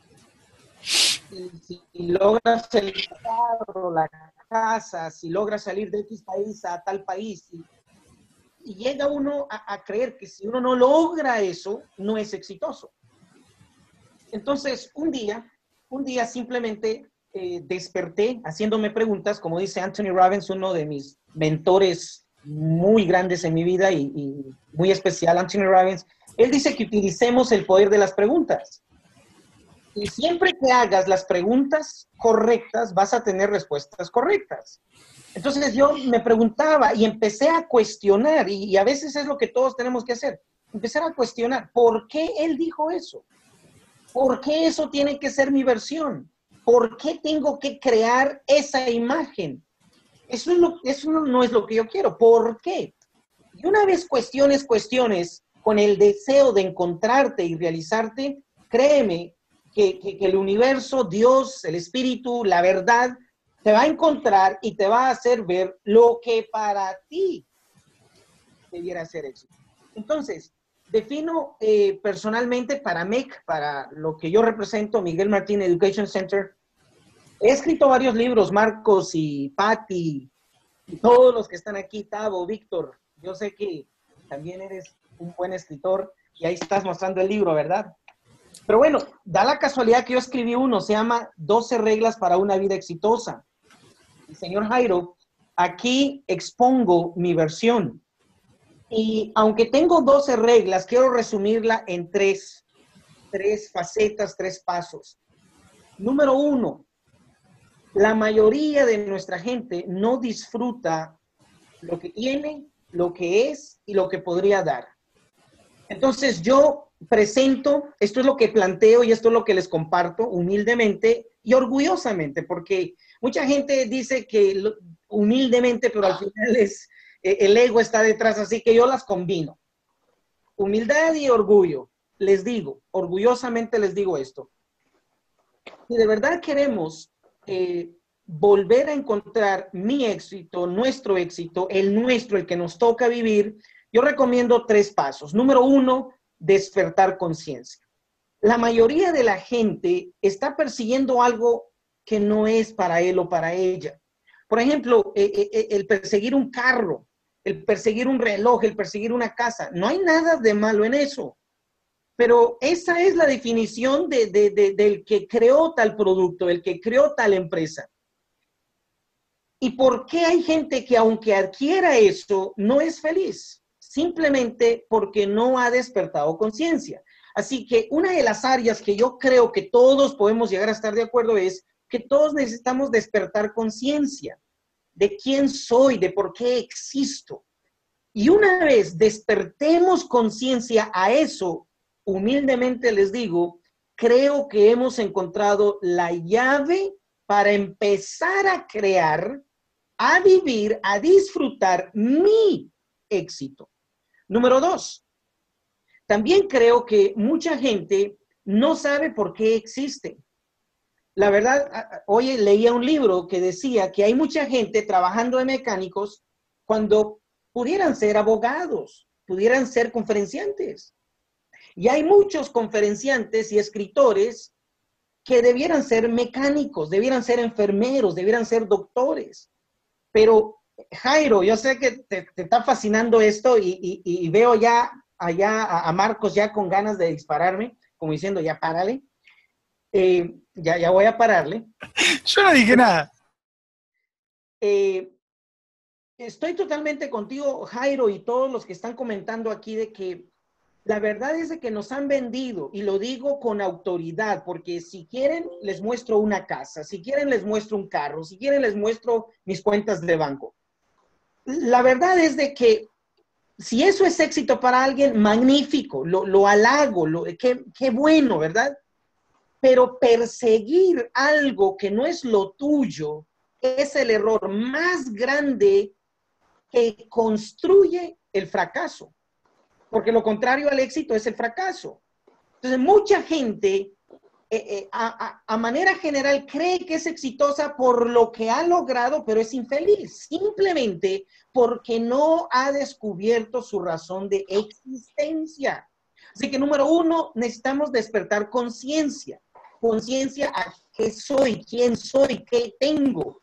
Y si logras el carro, la casa, si logras salir de X país a tal país, y, y llega uno a, a creer que si uno no logra eso, no es exitoso. Entonces, un día, un día simplemente eh, desperté haciéndome preguntas, como dice Anthony Robbins, uno de mis mentores muy grandes en mi vida y, y muy especial, Anthony Robbins. Él dice que utilicemos el poder de las preguntas. Y siempre que hagas las preguntas correctas, vas a tener respuestas correctas. Entonces yo me preguntaba y empecé a cuestionar, y, y a veces es lo que todos tenemos que hacer, empezar a cuestionar, ¿por qué él dijo eso? ¿Por qué eso tiene que ser mi versión? ¿Por qué tengo que crear esa imagen? Eso, es lo, eso no, no es lo que yo quiero. ¿Por qué? Y una vez cuestiones, cuestiones, con el deseo de encontrarte y realizarte, créeme que, que, que el universo, Dios, el espíritu, la verdad, te va a encontrar y te va a hacer ver lo que para ti debiera ser éxito. Entonces, defino eh, personalmente para M E C, para lo que yo represento, Miguel Martín Education Center. He escrito varios libros, Marcos y Patti, y todos los que están aquí, Tavo, Víctor. Yo sé que también eres un buen escritor y ahí estás mostrando el libro, ¿verdad? Pero bueno, da la casualidad que yo escribí uno, se llama doce reglas para una vida exitosa. Y señor Jairo, aquí expongo mi versión. Y aunque tengo doce reglas, quiero resumirla en tres, tres facetas, tres pasos. Número uno, la mayoría de nuestra gente no disfruta lo que tiene, lo que es y lo que podría dar. Entonces yo presento, esto es lo que planteo y esto es lo que les comparto humildemente y orgullosamente, porque mucha gente dice que humildemente, pero al final es, el ego está detrás, así que yo las combino. Humildad y orgullo. Les digo, orgullosamente les digo esto. Si de verdad queremos eh, volver a encontrar mi éxito, nuestro éxito, el nuestro, el que nos toca vivir, yo recomiendo tres pasos. Número uno, despertar conciencia. La mayoría de la gente está persiguiendo algo que no es para él o para ella. Por ejemplo, eh, eh, el perseguir un carro, el perseguir un reloj, el perseguir una casa. No hay nada de malo en eso. Pero esa es la definición de, de, de, del que creó tal producto, el que creó tal empresa. ¿Y por qué hay gente que aunque adquiera eso, no es feliz? Simplemente porque no ha despertado conciencia. Así que una de las áreas que yo creo que todos podemos llegar a estar de acuerdo es que todos necesitamos despertar conciencia de quién soy, de por qué existo. Y una vez despertemos conciencia a eso, humildemente les digo, creo que hemos encontrado la llave para empezar a crear, a vivir, a disfrutar mi éxito. Número dos, también creo que mucha gente no sabe por qué existe. La verdad, hoy leía un libro que decía que hay mucha gente trabajando de mecánicos cuando pudieran ser abogados, pudieran ser conferenciantes. Y hay muchos conferenciantes y escritores que debieran ser mecánicos, debieran ser enfermeros, debieran ser doctores. Pero, Jairo, yo sé que te, te está fascinando esto y, y, y veo ya allá a, a Marcos ya con ganas de dispararme, como diciendo, ya párale. Eh, ya, ya voy a pararle. Yo no dije nada. Eh, Estoy totalmente contigo, Jairo, y todos los que están comentando aquí de que la verdad es de que nos han vendido, y lo digo con autoridad, porque si quieren les muestro una casa, si quieren les muestro un carro, si quieren les muestro mis cuentas de banco. La verdad es de que si eso es éxito para alguien, magnífico, lo, lo halago, lo, qué, qué bueno, ¿verdad? Pero perseguir algo que no es lo tuyo es el error más grande que construye el fracaso. Porque lo contrario al éxito es el fracaso. Entonces, mucha gente, eh, eh, a, a, a manera general, cree que es exitosa por lo que ha logrado, pero es infeliz, simplemente porque no ha descubierto su razón de existencia. Así que, número uno, necesitamos despertar conciencia. Conciencia a qué soy, quién soy, qué tengo.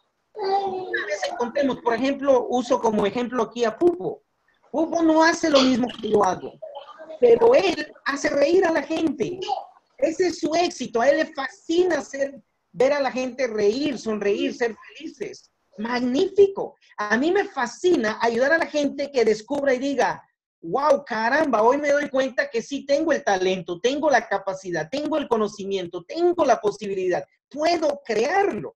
Una vez encontremos, por ejemplo, uso como ejemplo aquí a Pupo. Pupo no hace lo mismo que yo hago, pero él hace reír a la gente. Ese es su éxito. A él le fascina hacer, ver a la gente reír, sonreír, ser felices. Magnífico. A mí me fascina ayudar a la gente que descubra y diga, wow, caramba, hoy me doy cuenta que sí tengo el talento, tengo la capacidad, tengo el conocimiento, tengo la posibilidad, puedo crearlo.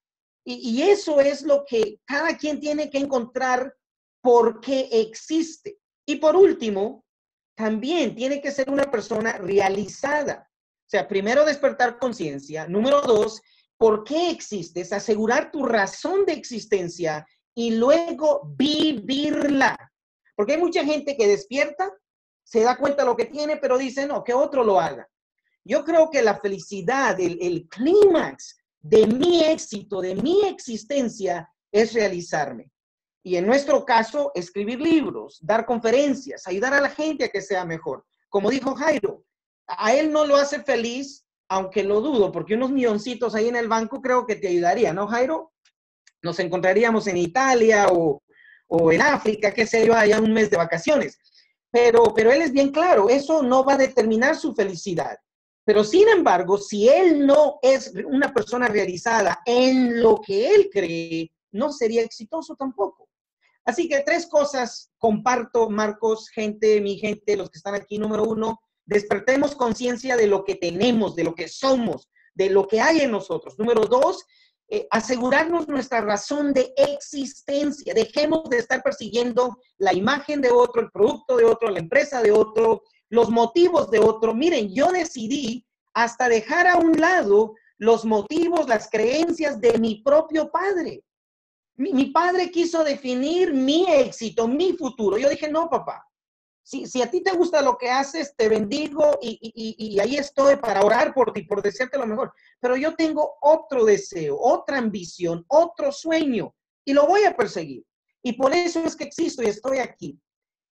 Y, y eso es lo que cada quien tiene que encontrar por qué existe. Y por último, también tiene que ser una persona realizada. O sea, primero despertar conciencia. Número dos, ¿por qué existes? Asegurar tu razón de existencia y luego vivirla. Porque hay mucha gente que despierta, se da cuenta de lo que tiene, pero dice, no, que otro lo haga. Yo creo que la felicidad, el, el clímax de mi éxito, de mi existencia, es realizarme. Y en nuestro caso, escribir libros, dar conferencias, ayudar a la gente a que sea mejor. Como dijo Jairo, a él no lo hace feliz, aunque lo dudo, porque unos milloncitos ahí en el banco creo que te ayudaría, ¿no, Jairo? Nos encontraríamos en Italia o, o en África, qué sé yo, allá un mes de vacaciones. Pero, pero él es bien claro, eso no va a determinar su felicidad. Pero sin embargo, si él no es una persona realizada en lo que él cree, no sería exitoso tampoco. Así que tres cosas comparto, Marcos, gente, mi gente, los que están aquí. Número uno, despertemos conciencia de lo que tenemos, de lo que somos, de lo que hay en nosotros. Número dos, eh, asegurarnos nuestra razón de existencia. Dejemos de estar persiguiendo la imagen de otro, el producto de otro, la empresa de otro, los motivos de otro. Miren, yo decidí hasta dejar a un lado los motivos, las creencias de mi propio padre. Mi, mi padre quiso definir mi éxito, mi futuro. Yo dije, no, papá, si, si a ti te gusta lo que haces, te bendigo y, y, y ahí estoy para orar por ti, por desearte lo mejor. Pero yo tengo otro deseo, otra ambición, otro sueño y lo voy a perseguir. Y por eso es que existo y estoy aquí.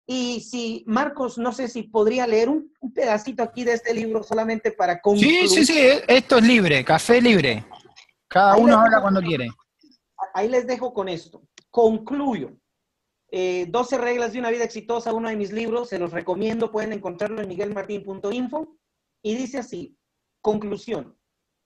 Y si, Marcos, no sé si podría leer un, un pedacito aquí de este libro solamente para concluir. Sí, sí, sí, esto es libre, café libre. Cada Ahí uno habla dejo, cuando quiere. Ahí les dejo con esto. Concluyo. Eh, doce reglas de una vida exitosa, uno de mis libros, se los recomiendo, pueden encontrarlo en miguel martin punto info. Y dice así, conclusión.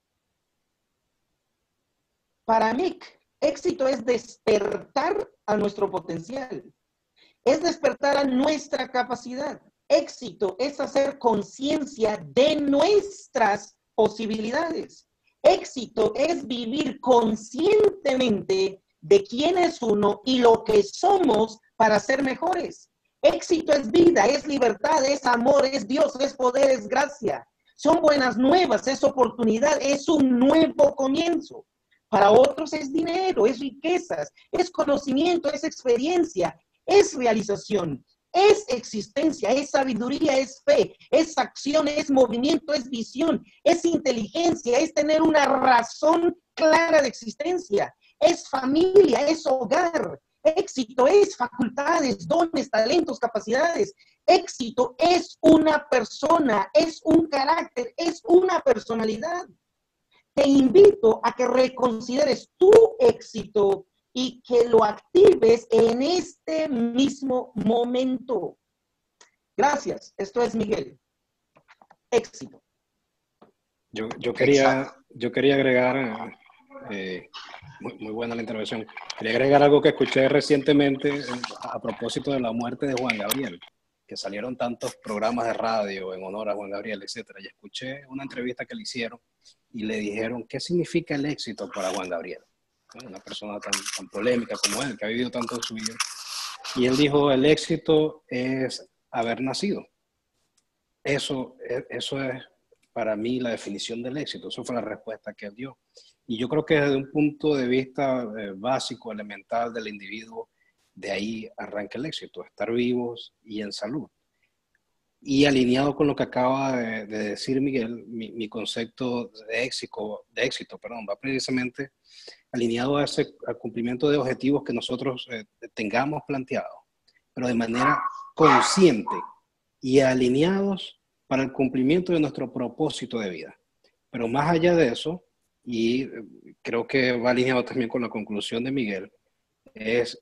Para Mick, éxito es despertar a nuestro potencial. Es despertar a nuestra capacidad. Éxito es hacer conciencia de nuestras posibilidades. Éxito es vivir conscientemente de quién es uno y lo que somos para ser mejores. Éxito es vida, es libertad, es amor, es Dios, es poder, es gracia. Son buenas nuevas, es oportunidad, es un nuevo comienzo. Para otros es dinero, es riquezas, es conocimiento, es experiencia, es realización, es existencia, es sabiduría, es fe, es acción, es movimiento, es visión, es inteligencia, es tener una razón clara de existencia, es familia, es hogar. Éxito es facultades, dones, talentos, capacidades. Éxito es una persona, es un carácter, es una personalidad. Te invito a que reconsideres tu éxito y que lo actives en este mismo momento. Gracias. Esto es Miguel. Éxito. Yo, yo, quería, yo quería agregar, eh, Muy, muy buena la intervención. Quería agregar algo que escuché recientemente a propósito de la muerte de Juan Gabriel, que salieron tantos programas de radio en honor a Juan Gabriel, etcétera. Y escuché una entrevista que le hicieron y le dijeron, ¿qué significa el éxito para Juan Gabriel? Una persona tan, tan polémica como él, que ha vivido tanto en su vida. Y él dijo, el éxito es haber nacido. Eso, eso es para mí la definición del éxito. Eso fue la respuesta que él dio. Y yo creo que desde un punto de vista eh, básico, elemental del individuo, de ahí arranca el éxito, estar vivos y en salud. Y alineado con lo que acaba de, de decir Miguel, mi, mi concepto de éxito, de éxito perdón, va precisamente alineado a ese, al cumplimiento de objetivos que nosotros eh, tengamos planteados, pero de manera consciente y alineados para el cumplimiento de nuestro propósito de vida. Pero más allá de eso, y creo que va alineado también con la conclusión de Miguel, es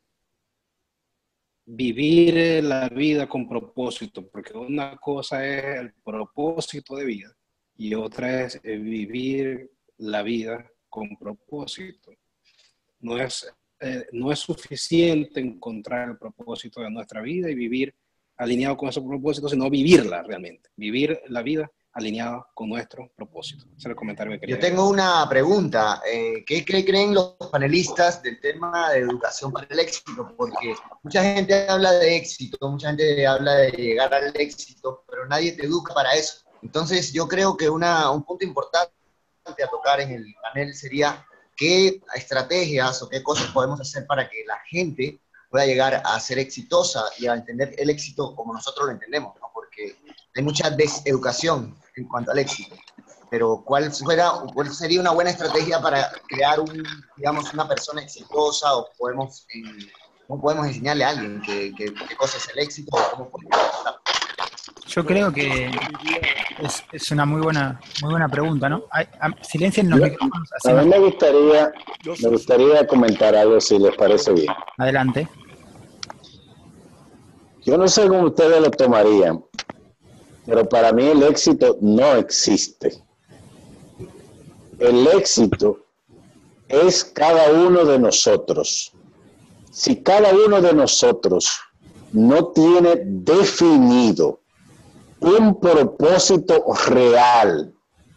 vivir la vida con propósito, porque una cosa es el propósito de vida y otra es vivir la vida con propósito. No es, eh, no es suficiente encontrar el propósito de nuestra vida y vivir alineado con ese propósito, sino vivirla realmente, vivir la vida alineada con nuestro propósito. Ese es el comentario que quería. Yo tengo una pregunta. Eh, ¿Qué creen los panelistas del tema de educación para el éxito? Porque mucha gente habla de éxito, mucha gente habla de llegar al éxito, pero nadie te educa para eso. Entonces yo creo que una, un punto importante a tocar en el panel sería qué estrategias o qué cosas podemos hacer para que la gente pueda llegar a ser exitosa y a entender el éxito como nosotros lo entendemos, ¿no? Porque hay mucha deseducación en cuanto al éxito. Pero ¿cuál, fuera, ¿cuál sería una buena estrategia para crear un, digamos, una persona exitosa? ¿O podemos, eh, cómo podemos enseñarle a alguien qué, qué, qué cosa es el éxito? O cómo podemos empezar? Yo creo que es, es una muy buena, muy buena pregunta, ¿no? Hay, a, silencien los micrófonos. A mí me gustaría, me gustaría comentar algo, si les parece bien. Adelante. Yo no sé cómo ustedes lo tomarían, pero para mí el éxito no existe. El éxito es cada uno de nosotros. Si cada uno de nosotros no tiene definido un propósito real,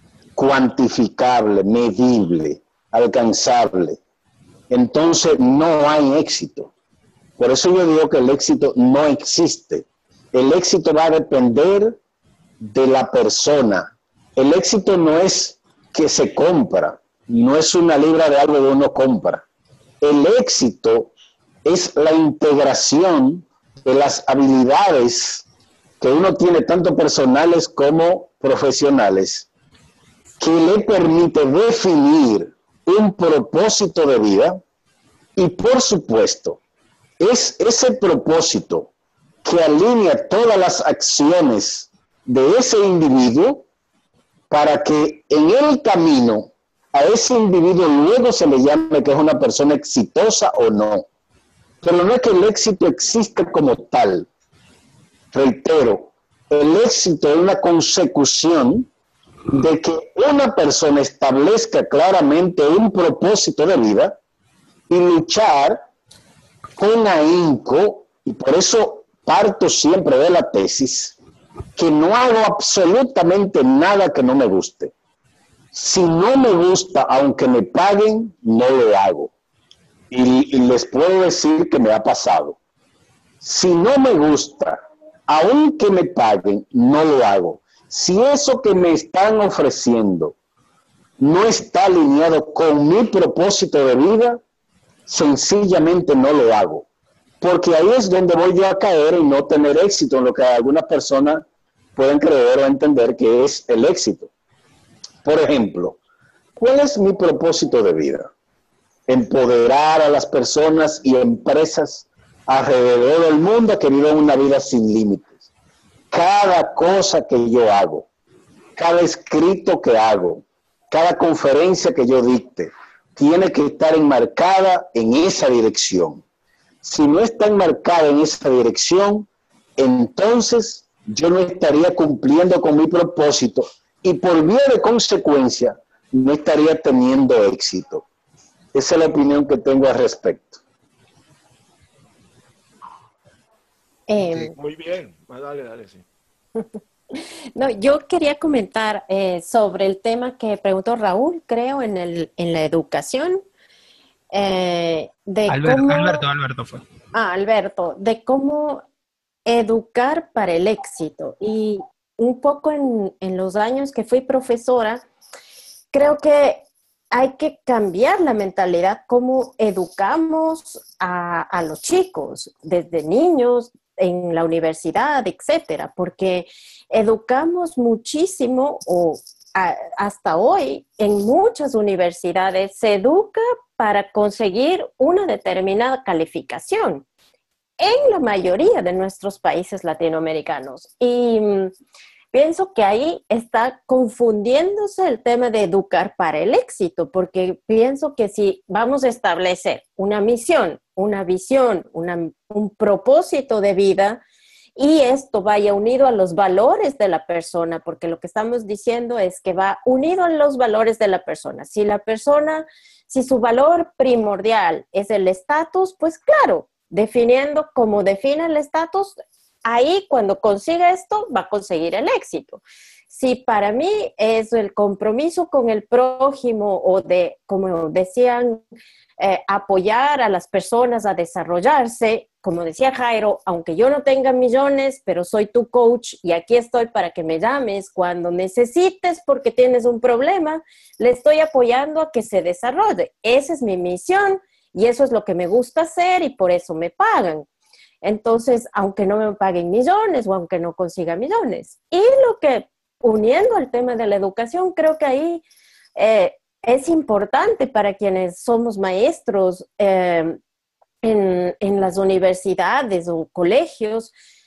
cuantificable, medible, alcanzable, entonces no hay éxito. Por eso yo digo que el éxito no existe. El éxito va a depender de la persona. El éxito no es que se compra, no es una libra de algo que uno compra. El éxito es la integración de las habilidades que uno tiene, tanto personales como profesionales, que le permite definir un propósito de vida y, por supuesto, es ese propósito que alinea todas las acciones de ese individuo para que en el camino a ese individuo luego se le llame que es una persona exitosa o no. Pero no es que el éxito exista como tal. Reitero, el éxito es una consecución de que una persona establezca claramente un propósito de vida y luchar con ahínco, y por eso parto siempre de la tesis, que no hago absolutamente nada que no me guste. Si no me gusta, aunque me paguen, no lo hago. Y, y les puedo decir que me ha pasado. Si no me gusta, aunque me paguen, no lo hago. Si eso que me están ofreciendo no está alineado con mi propósito de vida, sencillamente no lo hago. Porque ahí es donde voy yo a caer y no tener éxito, en lo que algunas personas pueden creer o entender que es el éxito. Por ejemplo, ¿cuál es mi propósito de vida? Empoderar a las personas y empresas alrededor del mundo que viven una vida sin límites. Cada cosa que yo hago, cada escrito que hago, cada conferencia que yo dicte, tiene que estar enmarcada en esa dirección. Si no está enmarcada en esa dirección, entonces yo no estaría cumpliendo con mi propósito y por vía de consecuencia no estaría teniendo éxito. Esa es la opinión que tengo al respecto. Eh, Sí, muy bien. Ah, dale, dale, sí. No, yo quería comentar eh, sobre el tema que preguntó Raúl, creo, en, el, en la educación, eh, de Alberto, cómo... Alberto, Alberto fue. Ah, Alberto, de cómo educar para el éxito. Y un poco en, en los años que fui profesora, creo que hay que cambiar la mentalidad, cómo educamos a, a los chicos, desde niños, en la universidad, etcétera, porque educamos muchísimo, o a, hasta hoy, en muchas universidades se educa para conseguir una determinada calificación, en la mayoría de nuestros países latinoamericanos. Y mm, pienso que ahí está confundiéndose el tema de educar para el éxito, porque pienso que si vamos a establecer una misión, una visión, una, un propósito de vida, y esto vaya unido a los valores de la persona, porque lo que estamos diciendo es que va unido a los valores de la persona. Si la persona, si su valor primordial es el estatus, pues claro, definiendo cómo define el estatus, ahí cuando consiga esto va a conseguir el éxito. Si para mí es el compromiso con el prójimo o de, como decían, eh, apoyar a las personas a desarrollarse, como decía Jairo, aunque yo no tenga millones, pero soy tu coach y aquí estoy para que me llames cuando necesites porque tienes un problema, le estoy apoyando a que se desarrolle. Esa es mi misión y eso es lo que me gusta hacer y por eso me pagan. Entonces, aunque no me paguen millones o aunque no consiga millones. Y lo que, uniendo al tema de la educación, creo que ahí eh, es importante para quienes somos maestros eh, en, en las universidades o colegios,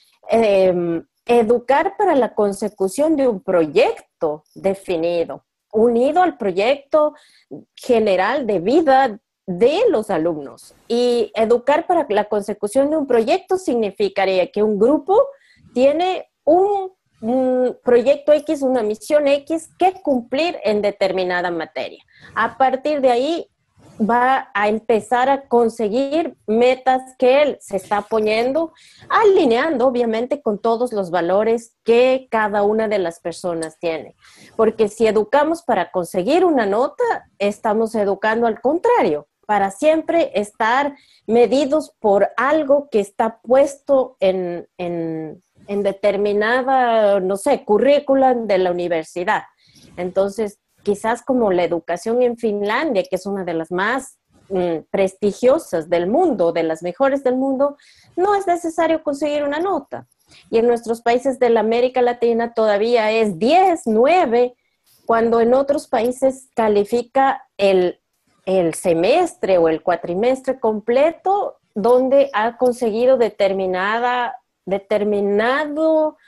eh, educar para la consecución de un proyecto definido, unido al proyecto general de vida de los alumnos. Y educar para la consecución de un proyecto significaría que un grupo tiene un, un proyecto X, una misión X que cumplir en determinada materia. A partir de ahí va a empezar a conseguir metas que él se está poniendo, alineando obviamente con todos los valores que cada una de las personas tiene. Porque si educamos para conseguir una nota, estamos educando al contrario, para siempre estar medidos por algo que está puesto en, en, en determinada, no sé, currícula de la universidad. Entonces, quizás como la educación en Finlandia, que es una de las más mm, prestigiosas del mundo, de las mejores del mundo, no es necesario conseguir una nota. Y en nuestros países de la América Latina todavía es diez, nueve, cuando en otros países califica el el semestre o el cuatrimestre completo donde ha conseguido determinada, determinado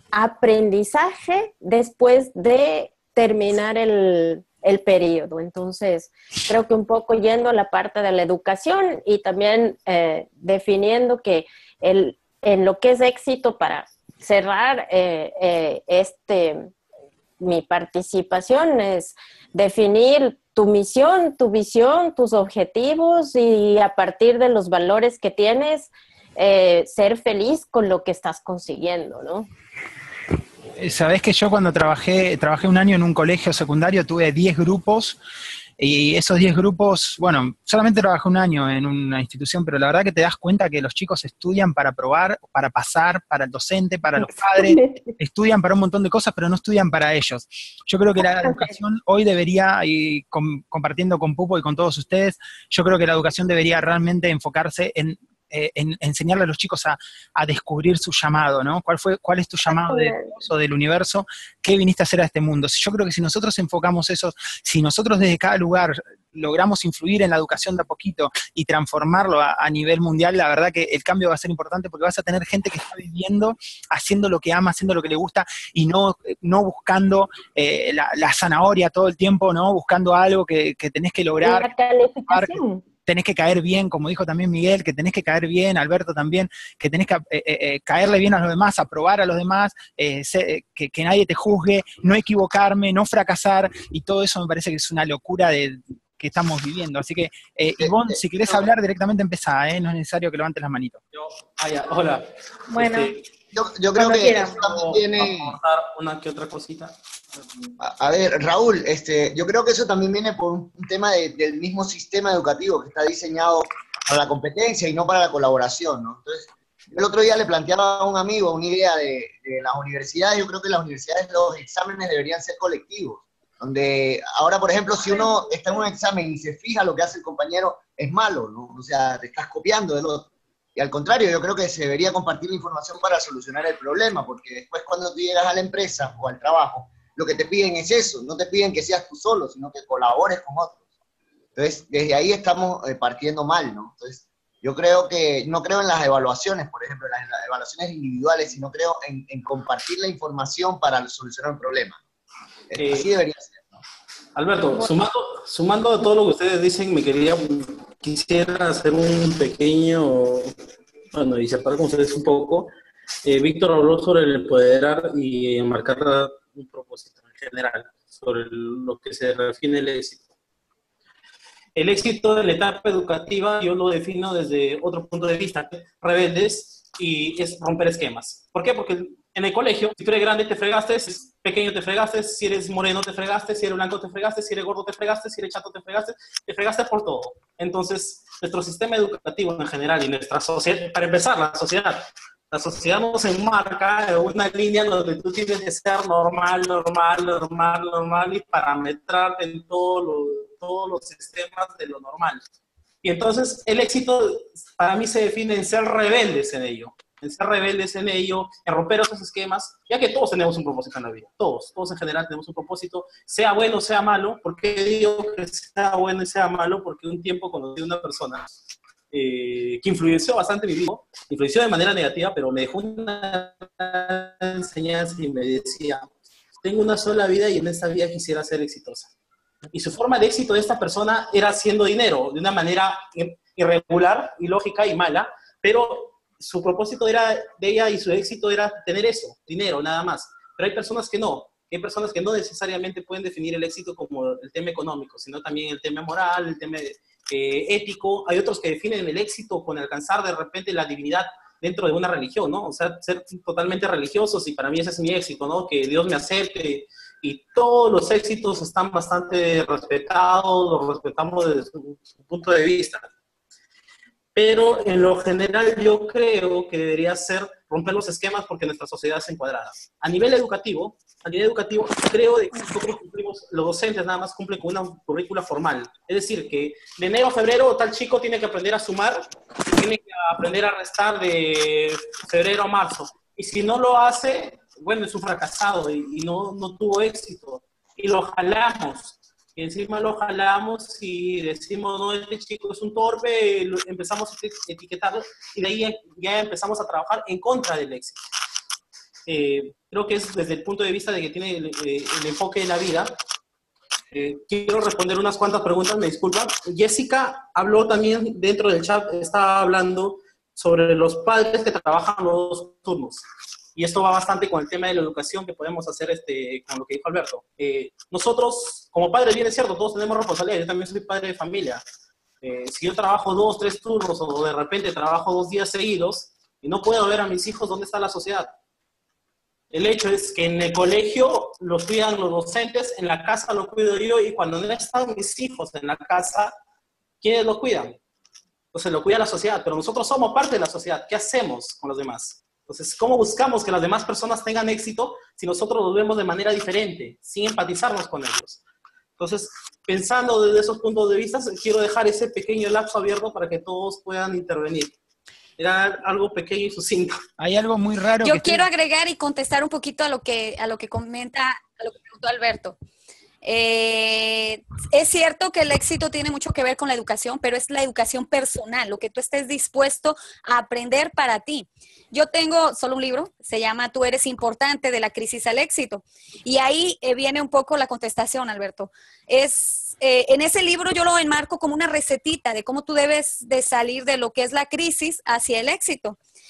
aprendizaje después de terminar el, el periodo. Entonces, creo que un poco yendo a la parte de la educación y también eh, definiendo que el, en lo que es éxito, para cerrar eh, eh, este, mi participación, es definir tu misión, tu visión, tus objetivos y a partir de los valores que tienes, eh, ser feliz con lo que estás consiguiendo, ¿no? Sabés que yo cuando trabajé, trabajé un año en un colegio secundario, tuve diez grupos y esos diez grupos, bueno, solamente trabajé un año en una institución, pero la verdad que te das cuenta que los chicos estudian para probar, para pasar, para el docente, para los padres, estudian para un montón de cosas, pero no estudian para ellos. Yo creo que la educación hoy debería, y com, compartiendo con Pupo y con todos ustedes, yo creo que la educación debería realmente enfocarse en En, en enseñarle a los chicos a, a descubrir su llamado, ¿no? ¿Cuál fue, cuál es tu llamado de Dios o del universo? ¿Qué viniste a hacer a este mundo? Yo creo que si nosotros enfocamos eso, si nosotros desde cada lugar logramos influir en la educación de a poquito y transformarlo a, a nivel mundial, la verdad que el cambio va a ser importante porque vas a tener gente que está viviendo, haciendo lo que ama, haciendo lo que le gusta y no, no buscando eh, la, la zanahoria todo el tiempo, ¿no? Buscando algo que, que tenés que lograr. La calificación. Tenés que caer bien, como dijo también Miguel, que tenés que caer bien, Alberto también, que tenés que eh, eh, caerle bien a los demás, aprobar a los demás, eh, se, que, que nadie te juzgue, no equivocarme, no fracasar, y todo eso me parece que es una locura de, que estamos viviendo. Así que, eh, Ivonne, si querés hablar directamente, empezá, ¿eh? No es necesario que levantes las manitos. Yo, ah, ya, hola. Bueno, Este, Yo, yo creo que quieras. eso también viene... Vamos a dar una que otra cosita. A, a ver, Raúl, este, yo creo que eso también viene por un, un tema de- del mismo sistema educativo que está diseñado para la competencia y no para la colaboración, ¿no? Entonces, yo el otro día le planteaba a un amigo una idea de, de las universidades. Yo creo que en las universidades los exámenes deberían ser colectivos, donde ahora, por ejemplo, si uno está en un examen y se fija lo que hace el compañero, es malo, ¿no? O sea, te estás copiando del otro. Y al contrario, yo creo que se debería compartir la información para solucionar el problema, porque después cuando tú llegas a la empresa o al trabajo, lo que te piden es eso, no te piden que seas tú solo, sino que colabores con otros. Entonces, desde ahí estamos eh, partiendo mal, ¿no? Entonces, yo creo que, no creo en las evaluaciones, por ejemplo, en las, en las evaluaciones individuales, sino creo en, en compartir la información para solucionar un problema. Eh, Así debería ser, ¿no? Alberto, sumando, sumando a todo lo que ustedes dicen, me quería, quisiera hacer un pequeño, bueno, y separar con ustedes un poco. Eh, Víctor habló sobre el empoderar y marcar un propósito en general, sobre lo que se define el éxito. El éxito de la etapa educativa yo lo defino desde otro punto de vista, rebeldes, y es romper esquemas. ¿Por qué? Porque en el colegio, si tú eres grande te fregaste, si eres pequeño te fregaste, si eres moreno te fregaste, si eres blanco te fregaste, si eres gordo te fregaste, si eres chato te fregaste, te fregaste por todo. Entonces, nuestro sistema educativo en general y nuestra sociedad, para empezar, la sociedad, la sociedad nos enmarca en una línea donde tú tienes que ser normal, normal, normal, normal y parametrar en todo lo, todos los sistemas de lo normal. Y entonces el éxito para mí se define en ser rebeldes en ello, en ser rebeldes en ello, en romper esos esquemas, ya que todos tenemos un propósito en la vida, todos, todos en general tenemos un propósito, sea bueno o sea malo. ¿Por qué digo que sea bueno y sea malo? Porque un tiempo conocí a una persona eh, que influenció bastante mi vida, influenció de manera negativa, pero me dejó una enseñanza y me decía, tengo una sola vida y en esta vida quisiera ser exitosa. Y su forma de éxito de esta persona era haciendo dinero de una manera irregular, ilógica y mala, pero su propósito era de ella y su éxito era tener eso, dinero, nada más. Pero hay personas que no, hay personas que no necesariamente pueden definir el éxito como el tema económico, sino también el tema moral, el tema eh, ético. Hay otros que definen el éxito con alcanzar de repente la divinidad dentro de una religión, ¿no? O sea, ser totalmente religiosos, y para mí ese es mi éxito, ¿no? Que Dios me acepte. Y todos los éxitos están bastante respetados, los respetamos desde su, su punto de vista. Pero en lo general yo creo que debería ser romper los esquemas porque nuestra sociedad es encuadrada. A nivel educativo, a nivel educativo creo que nosotros cumplimos, los docentes nada más cumplen con una currícula formal. Es decir, que de enero a febrero tal chico tiene que aprender a sumar, tiene que aprender a restar de febrero a marzo. Y si no lo hace, bueno, es un fracasado y, y no, no tuvo éxito. Y lo jalamos. Y encima lo jalamos y decimos, no, este chico es un torpe, lo, empezamos a etiquetarlo y de ahí ya empezamos a trabajar en contra del éxito. Eh, creo que es desde el punto de vista de que tiene el, el enfoque de la vida. Eh, quiero responder unas cuantas preguntas, me disculpan. Jessica habló también dentro del chat, estaba hablando sobre los padres que trabajan los dos turnos. Y esto va bastante con el tema de la educación que podemos hacer este, con lo que dijo Alberto. Eh, nosotros, como padres, bien es cierto, todos tenemos responsabilidad. Yo también soy padre de familia. Eh, si yo trabajo dos, tres turnos o de repente trabajo dos días seguidos y no puedo ver a mis hijos, ¿dónde está la sociedad? El hecho es que en el colegio los cuidan los docentes, en la casa lo cuido yo, y cuando no están mis hijos en la casa, ¿quiénes lo cuidan? Entonces lo cuida la sociedad, pero nosotros somos parte de la sociedad. ¿Qué hacemos con los demás? Entonces, ¿cómo buscamos que las demás personas tengan éxito si nosotros los vemos de manera diferente, sin empatizarnos con ellos? Entonces, pensando desde esos puntos de vista, quiero dejar ese pequeño lapso abierto para que todos puedan intervenir. Era algo pequeño y sucinto. Hay algo muy raro. Yo que quiero estoy... agregar y contestar un poquito a lo que, a lo que comenta, a lo que preguntó Alberto. Eh, es cierto que el éxito tiene mucho que ver con la educación, pero es la educación personal, lo que tú estés dispuesto a aprender para ti. Yo tengo solo un libro, se llama Tú eres importante, de la crisis al éxito. Y ahí eh, viene un poco la contestación, Alberto. Es, eh, en ese libro yo lo enmarco como una recetita de cómo tú debes de salir de lo que es la crisis hacia el éxito.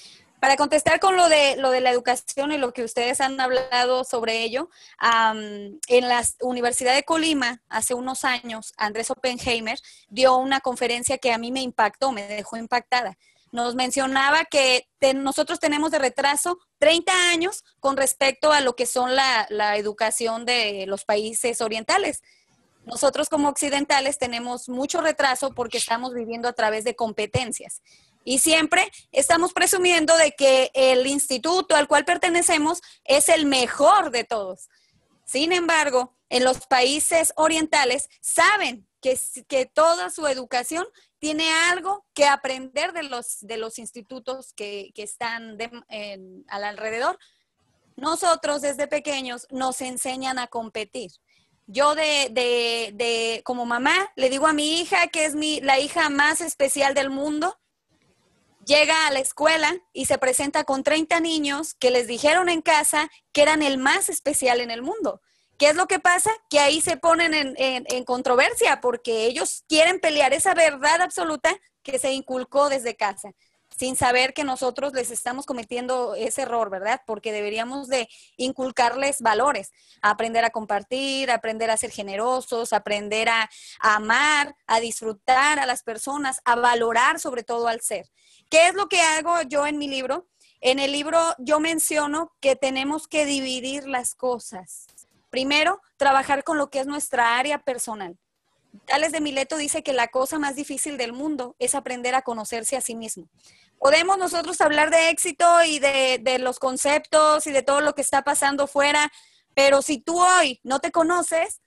para contestar con lo de, lo de la educación y lo que ustedes han hablado sobre ello, um, en la Universidad de Colima, hace unos años, Andrés Oppenheimer dio una conferencia que a mí me impactó, me dejó impactada. Nos mencionaba que te, nosotros tenemos de retraso treinta años con respecto a lo que son la, la educación de los países orientales. Nosotros como occidentales tenemos mucho retraso porque estamos viviendo a través de competencias. Y siempre estamos presumiendo de que el instituto al cual pertenecemos es el mejor de todos. Sin embargo, en los países orientales saben que, que toda su educación tiene algo que aprender de los, de los institutos que, que están de, en, al alrededor. Nosotros desde pequeños nos enseñan a competir. Yo de, de, de, como mamá le digo a mi hija que es mi, la hija más especial del mundo. Llega a la escuela y se presenta con treinta niños que les dijeron en casa que eran el más especial en el mundo. ¿Qué es lo que pasa? Que ahí se ponen en, en, en controversia porque ellos quieren pelear esa verdad absoluta que se inculcó desde casa, sin saber que nosotros les estamos cometiendo ese error, ¿verdad? Porque deberíamos de inculcarles valores, aprender a compartir, aprender a ser generosos, aprender a, a amar, a disfrutar a las personas, a valorar sobre todo al ser. ¿Qué es lo que hago yo en mi libro? En el libro yo menciono que tenemos que dividir las cosas. Primero, trabajar con lo que es nuestra área personal. Tales de Mileto dice que la cosa más difícil del mundo es aprender a conocerse a sí mismo. Podemos nosotros hablar de éxito y de, de los conceptos y de todo lo que está pasando fuera, pero si tú hoy no te conoces,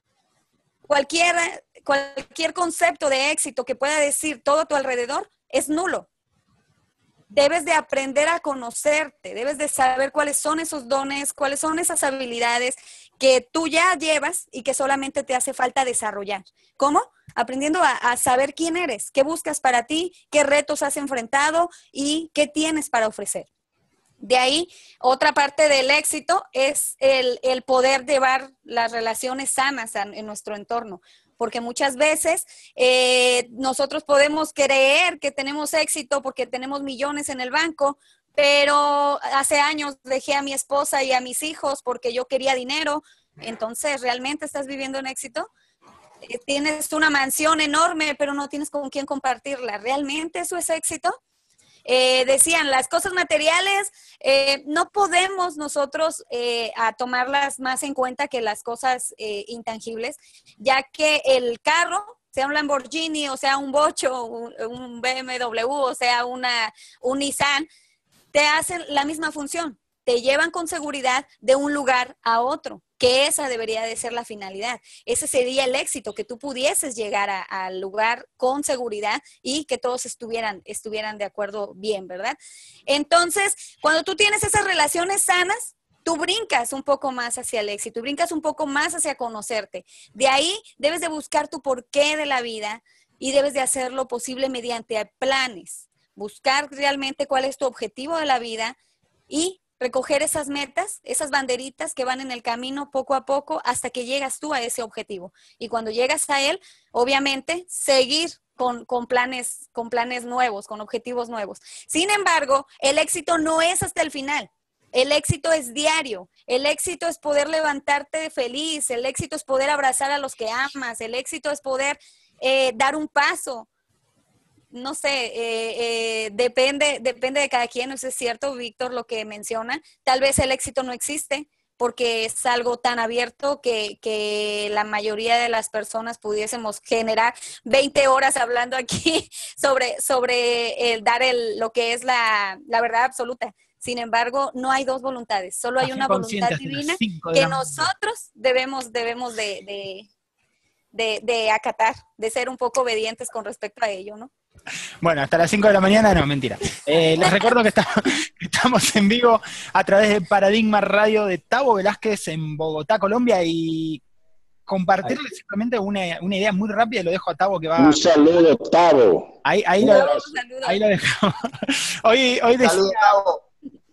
cualquier, cualquier concepto de éxito que pueda decir todo a tu alrededor es nulo. Debes de aprender a conocerte, debes de saber cuáles son esos dones, cuáles son esas habilidades que tú ya llevas y que solamente te hace falta desarrollar. ¿Cómo? Aprendiendo a, a saber quién eres, qué buscas para ti, qué retos has enfrentado y qué tienes para ofrecer. De ahí, otra parte del éxito es el, el poder llevar las relaciones sanas en, en nuestro entorno. Porque muchas veces eh, nosotros podemos creer que tenemos éxito porque tenemos millones en el banco, pero hace años dejé a mi esposa y a mis hijos porque yo quería dinero. Entonces, ¿realmente estás viviendo en éxito? Eh, tienes una mansión enorme, pero no tienes con quién compartirla. ¿Realmente eso es éxito? Eh, decían, las cosas materiales eh, no podemos nosotros eh, a tomarlas más en cuenta que las cosas eh, intangibles, ya que el carro, sea un Lamborghini, o sea un Bocho, un, un B M W, o sea una, un Nissan, te hacen la misma función, te llevan con seguridad de un lugar a otro, que esa debería de ser la finalidad. Ese sería el éxito, que tú pudieses llegar al lugar con seguridad y que todos estuvieran, estuvieran de acuerdo bien, ¿verdad? Entonces, cuando tú tienes esas relaciones sanas, tú brincas un poco más hacia el éxito, brincas un poco más hacia conocerte. De ahí debes de buscar tu porqué de la vida y debes de hacerlo posible mediante planes. Buscar realmente cuál es tu objetivo de la vida y recoger esas metas, esas banderitas que van en el camino poco a poco hasta que llegas tú a ese objetivo. Y cuando llegas a él, obviamente, seguir con, con, planes, con planes nuevos, con objetivos nuevos. Sin embargo, el éxito no es hasta el final. El éxito es diario. El éxito es poder levantarte feliz. El éxito es poder abrazar a los que amas. El éxito es poder eh, dar un paso. No sé, eh, eh, depende, depende de cada quien, eso es cierto, Víctor, lo que menciona. Tal vez el éxito no existe porque es algo tan abierto que, que la mayoría de las personas pudiésemos generar veinte horas hablando aquí sobre, sobre el dar el, lo que es la, la verdad absoluta. Sin embargo, no hay dos voluntades, solo hay una voluntad divina que nosotros debemos, debemos de, de, de, de acatar, de ser un poco obedientes con respecto a ello, ¿no? Bueno, hasta las cinco de la mañana, no, mentira. Eh, les recuerdo que, está, que estamos en vivo a través de Paradigma Radio de Tavo Velázquez en Bogotá, Colombia, y compartirles simplemente una, una idea muy rápida, y lo dejo a Tavo que va... Un saludo, Tavo. Ahí, ahí, lo, ahí lo dejamos. Hoy, hoy decía, Saludos, Tavo.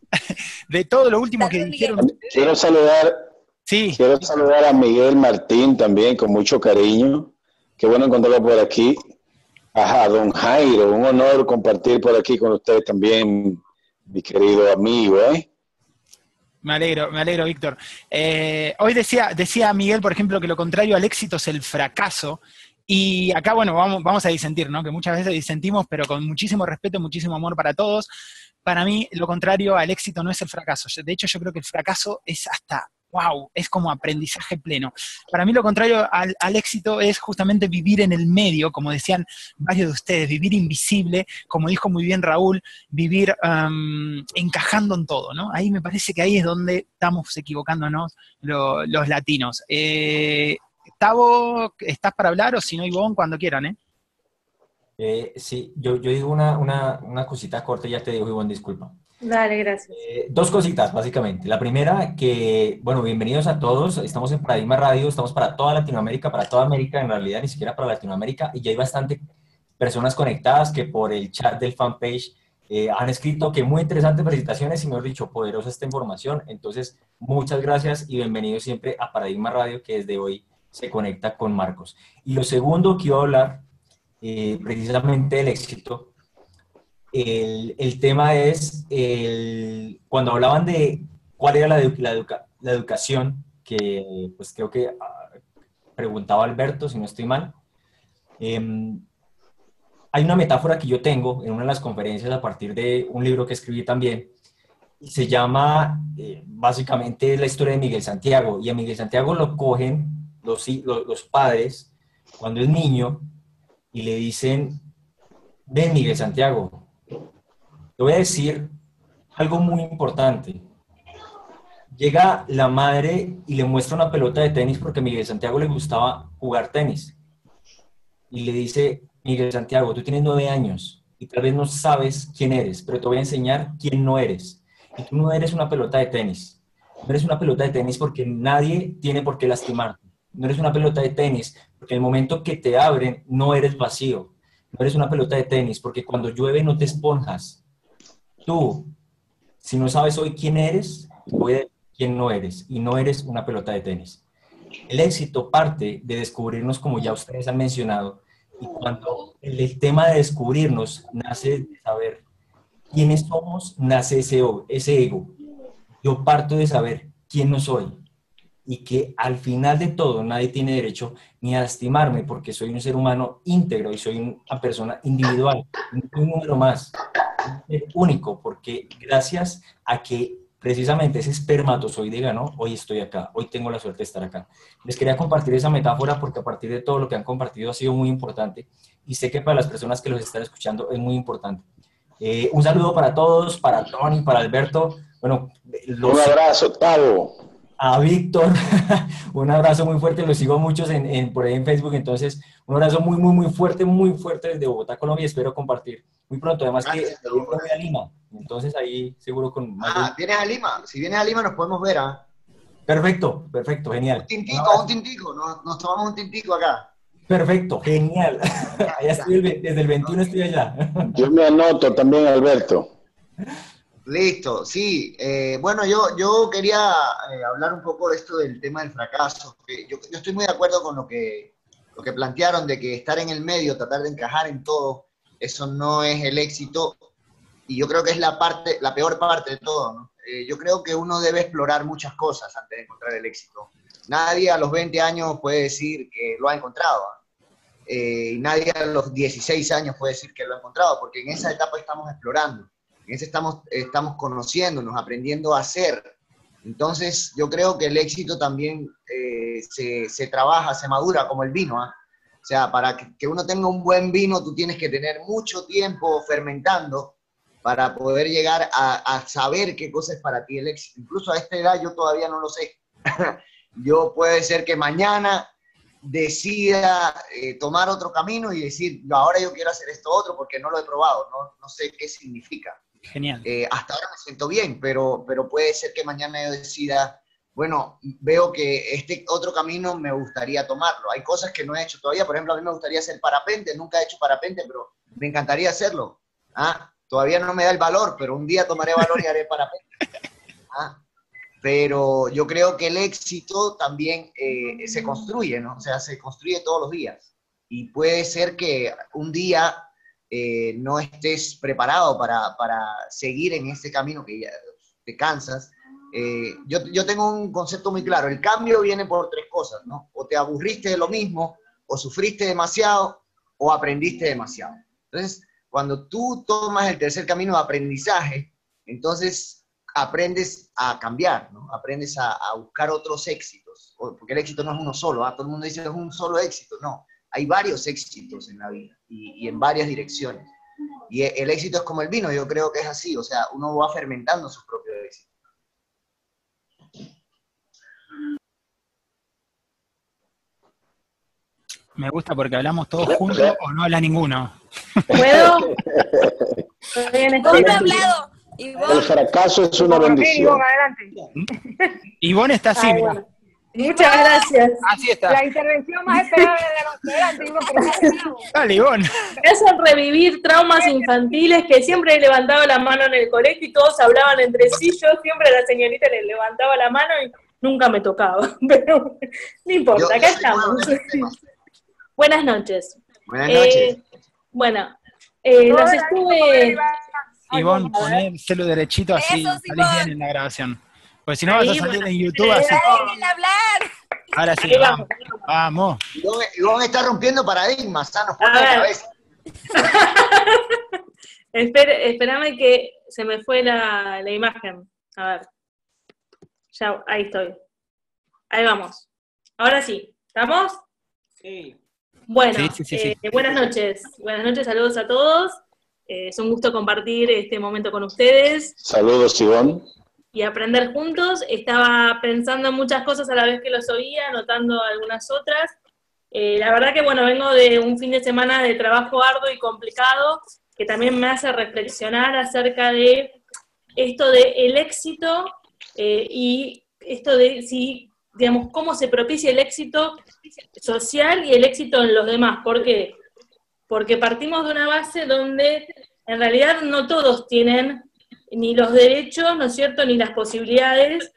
De todo lo último que dijeron... Quiero saludar, sí. quiero saludar a Miguel Martín también, con mucho cariño. Qué bueno encontrarlo por aquí. A don Jairo, un honor compartir por aquí con ustedes también mi querido amigo, ¿eh? Me alegro, me alegro, Víctor. Eh, hoy decía, decía Miguel, por ejemplo, que lo contrario al éxito es el fracaso. Y acá, bueno, vamos, vamos a disentir, ¿no? Que muchas veces disentimos, pero con muchísimo respeto, muchísimo amor para todos. Para mí, lo contrario al éxito no es el fracaso. De hecho, yo creo que el fracaso es hasta, wow, es como aprendizaje pleno. Para mí, lo contrario al, al éxito es justamente vivir en el medio, como decían varios de ustedes, vivir invisible, como dijo muy bien Raúl, vivir um, encajando en todo, ¿no? Ahí me parece que ahí es donde estamos equivocándonos lo, los latinos. Eh, Tavo, ¿estás para hablar? O si no, Ivonne, cuando quieran, ¿eh? Eh, sí, yo, yo digo una, una, una cosita corta y ya te digo, Ivonne, disculpa. Dale, gracias. Eh, dos cositas, básicamente. La primera, que, bueno, bienvenidos a todos. Estamos en Paradigma Radio, estamos para toda Latinoamérica, para toda América, en realidad ni siquiera para Latinoamérica, y ya hay bastante personas conectadas que por el chat del fanpage eh, han escrito que muy interesante, felicitaciones y, mejor dicho, poderosa esta información. Entonces, muchas gracias y bienvenidos siempre a Paradigma Radio, que desde hoy se conecta con Marcos. Y lo segundo que iba a hablar, eh, precisamente del éxito, el, el tema es, el, cuando hablaban de cuál era la, la, educa, la educación, que pues creo que uh, preguntaba Alberto, si no estoy mal, eh, hay una metáfora que yo tengo en una de las conferencias a partir de un libro que escribí también, y se llama, eh, básicamente, la historia de Miguel Santiago, y a Miguel Santiago lo cogen Los, los, los padres, cuando es niño, y le dicen, ven Miguel Santiago, te voy a decir algo muy importante. Llega la madre y le muestra una pelota de tenis porque a Miguel Santiago le gustaba jugar tenis. Y le dice, Miguel Santiago, tú tienes nueve años y tal vez no sabes quién eres, pero te voy a enseñar quién no eres. Y tú no eres una pelota de tenis. No eres una pelota de tenis porque nadie tiene por qué lastimarte. No eres una pelota de tenis, porque en el momento que te abren, no eres vacío. No eres una pelota de tenis, porque cuando llueve no te esponjas. Tú, si no sabes hoy quién eres, voy a decir quién no eres, y no eres una pelota de tenis. El éxito parte de descubrirnos, como ya ustedes han mencionado, y cuando el, el tema de descubrirnos nace de saber quiénes somos, nace ese, ese ego. Yo parto de saber quién no soy. Y que al final de todo nadie tiene derecho ni a lastimarme porque soy un ser humano íntegro y soy una persona individual, un número más, un ser único, porque gracias a que precisamente ese espermatozoide ganó, hoy estoy acá, hoy tengo la suerte de estar acá. Les quería compartir esa metáfora porque a partir de todo lo que han compartido ha sido muy importante y sé que para las personas que los están escuchando es muy importante. Eh, un saludo para todos, para Tony, para Alberto. Bueno, los... Un abrazo, Tavo. A Víctor, un abrazo muy fuerte, los sigo muchos en, en, por ahí en Facebook, entonces un abrazo muy, muy, muy fuerte, muy fuerte desde Bogotá, Colombia, y espero compartir muy pronto, además que yo voy a Lima, entonces ahí seguro con más... Ah, ¿vienes a Lima? Si vienes a Lima nos podemos ver, ¿ah? ¿eh? Perfecto, perfecto, genial. Un tintico, un tintico, nos, nos tomamos un tintico acá. Perfecto, genial. Allá estoy el, desde el veintiuno estoy allá. Yo me anoto también, Alberto. Listo, sí. Eh, bueno, yo, yo quería eh, hablar un poco de esto del tema del fracaso. Yo, yo estoy muy de acuerdo con lo que, lo que plantearon de que estar en el medio, tratar de encajar en todo, eso no es el éxito. Y yo creo que es la, parte, la peor parte de todo, ¿no? Eh, yo creo que uno debe explorar muchas cosas antes de encontrar el éxito. Nadie a los veinte años puede decir que lo ha encontrado. Eh, nadie a los dieciséis años puede decir que lo ha encontrado, porque en esa etapa estamos explorando. En ese estamos, estamos conociéndonos, aprendiendo a hacer. Entonces, yo creo que el éxito también eh, se, se trabaja, se madura como el vino. ¿eh? O sea, para que, que uno tenga un buen vino, tú tienes que tener mucho tiempo fermentando para poder llegar a, a saber qué cosa es para ti el éxito. Incluso a esta edad yo todavía no lo sé. Yo puede ser que mañana decida eh, tomar otro camino y decir, ahora yo quiero hacer esto otro porque no lo he probado, no, no sé qué significa. Genial. Eh, hasta ahora me siento bien, pero, pero puede ser que mañana yo decida, bueno, veo que este otro camino me gustaría tomarlo. Hay cosas que no he hecho todavía, por ejemplo, a mí me gustaría hacer parapente, nunca he hecho parapente, pero me encantaría hacerlo. ¿Ah? Todavía no me da el valor, pero un día tomaré valor y haré parapente. ¿Ah? Pero yo creo que el éxito también eh, se construye, ¿no? O sea, se construye todos los días. Y puede ser que un día eh, no estés preparado para, para seguir en este camino que ya te cansas. Eh, yo, yo tengo un concepto muy claro, el cambio viene por tres cosas, ¿no? O te aburriste de lo mismo, o sufriste demasiado, o aprendiste demasiado. Entonces, cuando tú tomas el tercer camino de aprendizaje, entonces aprendes a cambiar, ¿no? Aprendes a, a buscar otros éxitos, porque el éxito no es uno solo, ¿eh? Todo el mundo dice que es un solo éxito, no, hay varios éxitos en la vida, y, y en varias direcciones. Y el éxito es como el vino, yo creo que es así, o sea, uno va fermentando su propio éxito. Me gusta porque hablamos todos juntos o no habla ninguno. ¿Puedo? ¿Dónde ha hablado? El fracaso es una bendición. Ivonne está así, Ay, mira. bueno. Muchas gracias. Así está. La intervención más esperada de los adelante. Dale, Ivonne. Me hacen revivir traumas infantiles que siempre he levantado la mano en el colegio y todos hablaban entre sí. Yo siempre a la señorita le levantaba la mano y nunca me tocaba. Pero no importa, acá estamos. Buenas noches. Buenas noches. Eh, bueno, eh, los estuve... Ivonne, poné el celu derechito así, Eso, salís Ivonne. bien en la grabación. Pues si no vas a Ahí, salir bueno, en YouTube así. ¡Déjenle hablar! Ahora sí, Ahí vamos. vamos. Vamos. Ivonne, Ivonne está rompiendo paradigmas, ¿ah? Nos A pone de ver. cabeza. Esper, espérame que se me fue la, la imagen. A ver. Ya, ahí estoy. Ahí vamos. Ahora sí. ¿Estamos? Sí. Bueno, Sí, sí, sí, sí. eh, buenas noches. Buenas noches, saludos a todos. Eh, es un gusto compartir este momento con ustedes Saludos, Ivonne. y aprender juntos. Estaba pensando en muchas cosas a la vez que los oía, anotando algunas otras. Eh, la verdad que, bueno, vengo de un fin de semana de trabajo arduo y complicado, que también me hace reflexionar acerca de esto de el éxito eh, y esto de si, digamos, cómo se propicia el éxito social y el éxito en los demás. ¿Por qué? Porque partimos de una base donde en realidad no todos tienen ni los derechos, ¿no es cierto?, ni las posibilidades,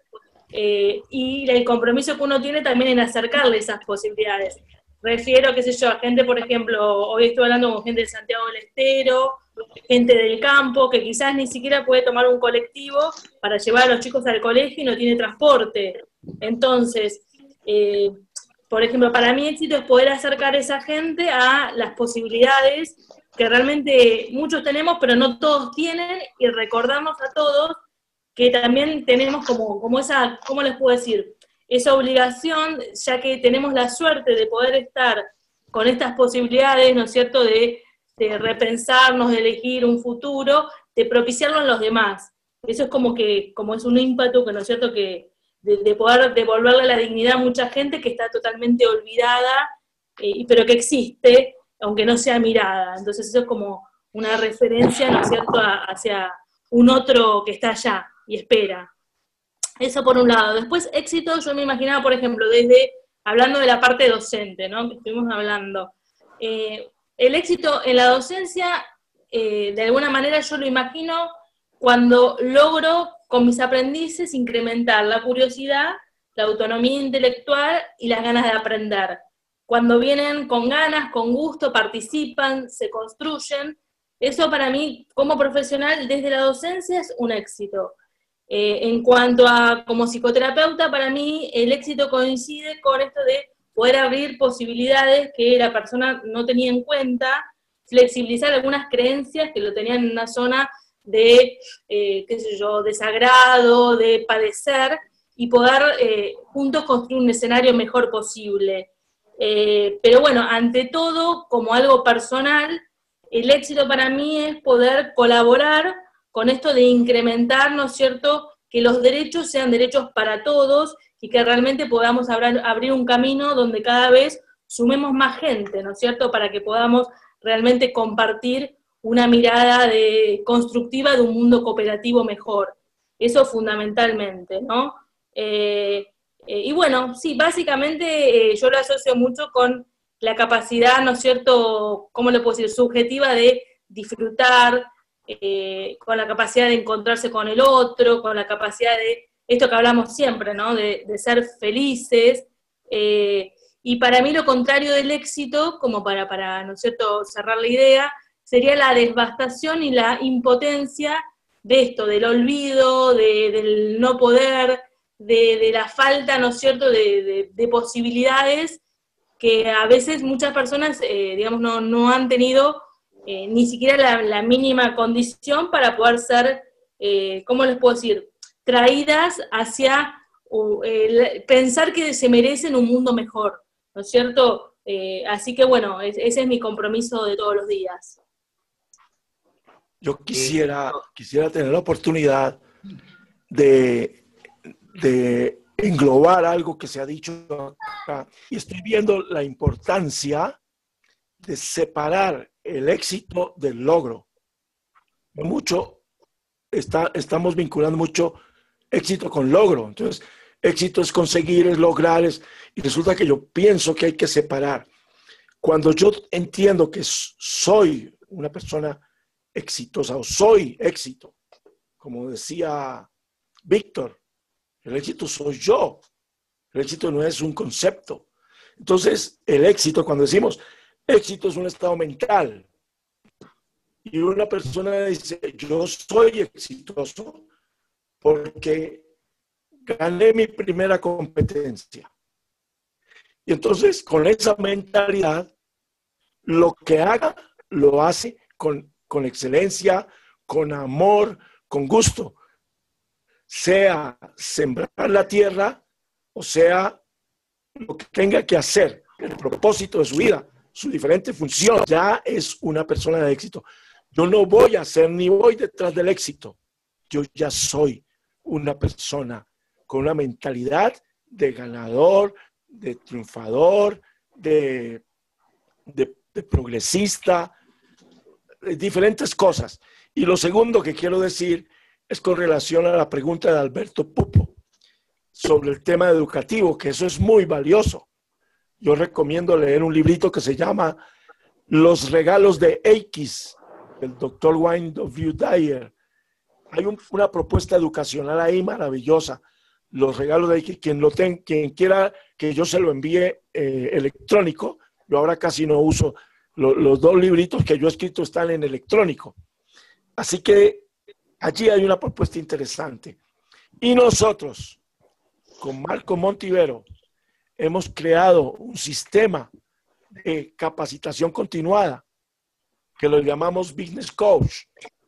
eh, y el compromiso que uno tiene también en acercarle esas posibilidades. Refiero, qué sé yo, a gente, por ejemplo, hoy estoy hablando con gente de Santiago del Estero, gente del campo, que quizás ni siquiera puede tomar un colectivo para llevar a los chicos al colegio y no tiene transporte. Entonces, eh, por ejemplo, para mí éxito es poder acercar a esa gente a las posibilidades que realmente muchos tenemos, pero no todos tienen, y recordarnos a todos que también tenemos como, como esa, ¿cómo les puedo decir?, esa obligación, ya que tenemos la suerte de poder estar con estas posibilidades, ¿no es cierto?, de, de repensarnos, de elegir un futuro, de propiciarlo en los demás. Eso es como que, como es un ímpetu, que, ¿no es cierto?, que de, de poder devolverle la dignidad a mucha gente que está totalmente olvidada, eh, pero que existe, aunque no sea mirada. Entonces eso es como una referencia, ¿no es cierto?, a, hacia un otro que está allá y espera. Eso por un lado. Después, éxito, yo me imaginaba, por ejemplo, desde, hablando de la parte docente, ¿no?, que estuvimos hablando. Eh, el éxito en la docencia, eh, de alguna manera yo lo imagino cuando logro con mis aprendices incrementar la curiosidad, la autonomía intelectual y las ganas de aprender. Cuando vienen con ganas, con gusto, participan, se construyen. Eso para mí, como profesional, desde la docencia es un éxito. Eh, en cuanto a como psicoterapeuta, para mí el éxito coincide con esto de poder abrir posibilidades que la persona no tenía en cuenta, flexibilizar algunas creencias que lo tenían en una zona de, eh, qué sé yo, desagrado, de padecer, y poder eh, juntos construir un escenario mejor posible. Eh, pero bueno, ante todo, como algo personal, el éxito para mí es poder colaborar con esto de incrementar, ¿no es cierto?, que los derechos sean derechos para todos y que realmente podamos abrir, abrir un camino donde cada vez sumemos más gente, ¿no es cierto?, para que podamos realmente compartir una mirada de, constructiva de un mundo cooperativo mejor. Eso fundamentalmente, ¿no? Eh, eh, y bueno, sí, básicamente eh, yo lo asocio mucho con la capacidad, ¿no es cierto?, ¿cómo le puedo decir?, subjetiva de disfrutar, eh, con la capacidad de encontrarse con el otro, con la capacidad de, esto que hablamos siempre, ¿no?, de, de ser felices, eh, y para mí lo contrario del éxito, como para, para, ¿no es cierto?, cerrar la idea, sería la devastación y la impotencia de esto, del olvido, de, del no poder, de, de la falta, ¿no es cierto?, de, de, de posibilidades que a veces muchas personas, eh, digamos, no, no han tenido eh, ni siquiera la, la mínima condición para poder ser, eh, ¿cómo les puedo decir?, traídas hacia uh, el, pensar que se merecen un mundo mejor, ¿no es cierto? Eh, así que bueno, es, ese es mi compromiso de todos los días. Yo quisiera, quisiera tener la oportunidad de, de englobar algo que se ha dicho acá. Y estoy viendo la importancia de separar el éxito del logro. Mucho, está, estamos vinculando mucho éxito con logro. Entonces, éxito es conseguir, es lograr, es, y resulta que yo pienso que hay que separar. Cuando yo entiendo que soy una persona exitosa o soy éxito, como decía Víctor, el éxito soy yo, el éxito no es un concepto. Entonces, el éxito, cuando decimos éxito, es un estado mental. Y una persona dice, yo soy exitoso porque gané mi primera competencia. Y entonces, con esa mentalidad, lo que haga, lo hace con con excelencia, con amor, con gusto, sea sembrar la tierra o sea lo que tenga que hacer, el propósito de su vida, su diferente función, ya es una persona de éxito. Yo no voy a ser ni voy detrás del éxito, yo ya soy una persona con una mentalidad de ganador, de triunfador, de, de, de progresista, diferentes cosas. Y lo segundo que quiero decir es con relación a la pregunta de Alberto Pupo sobre el tema educativo, que eso es muy valioso. Yo recomiendo leer un librito que se llama Los regalos de X, del doctor Wayne W. Dyer. Hay un, una propuesta educacional ahí maravillosa. Los regalos de X, quien, lo ten, quien quiera que yo se lo envíe eh, electrónico, yo ahora casi no uso. Los dos libritos que yo he escrito están en electrónico. Así que allí hay una propuesta interesante. Y nosotros, con Marco Montivero, hemos creado un sistema de capacitación continuada que lo llamamos Business Coach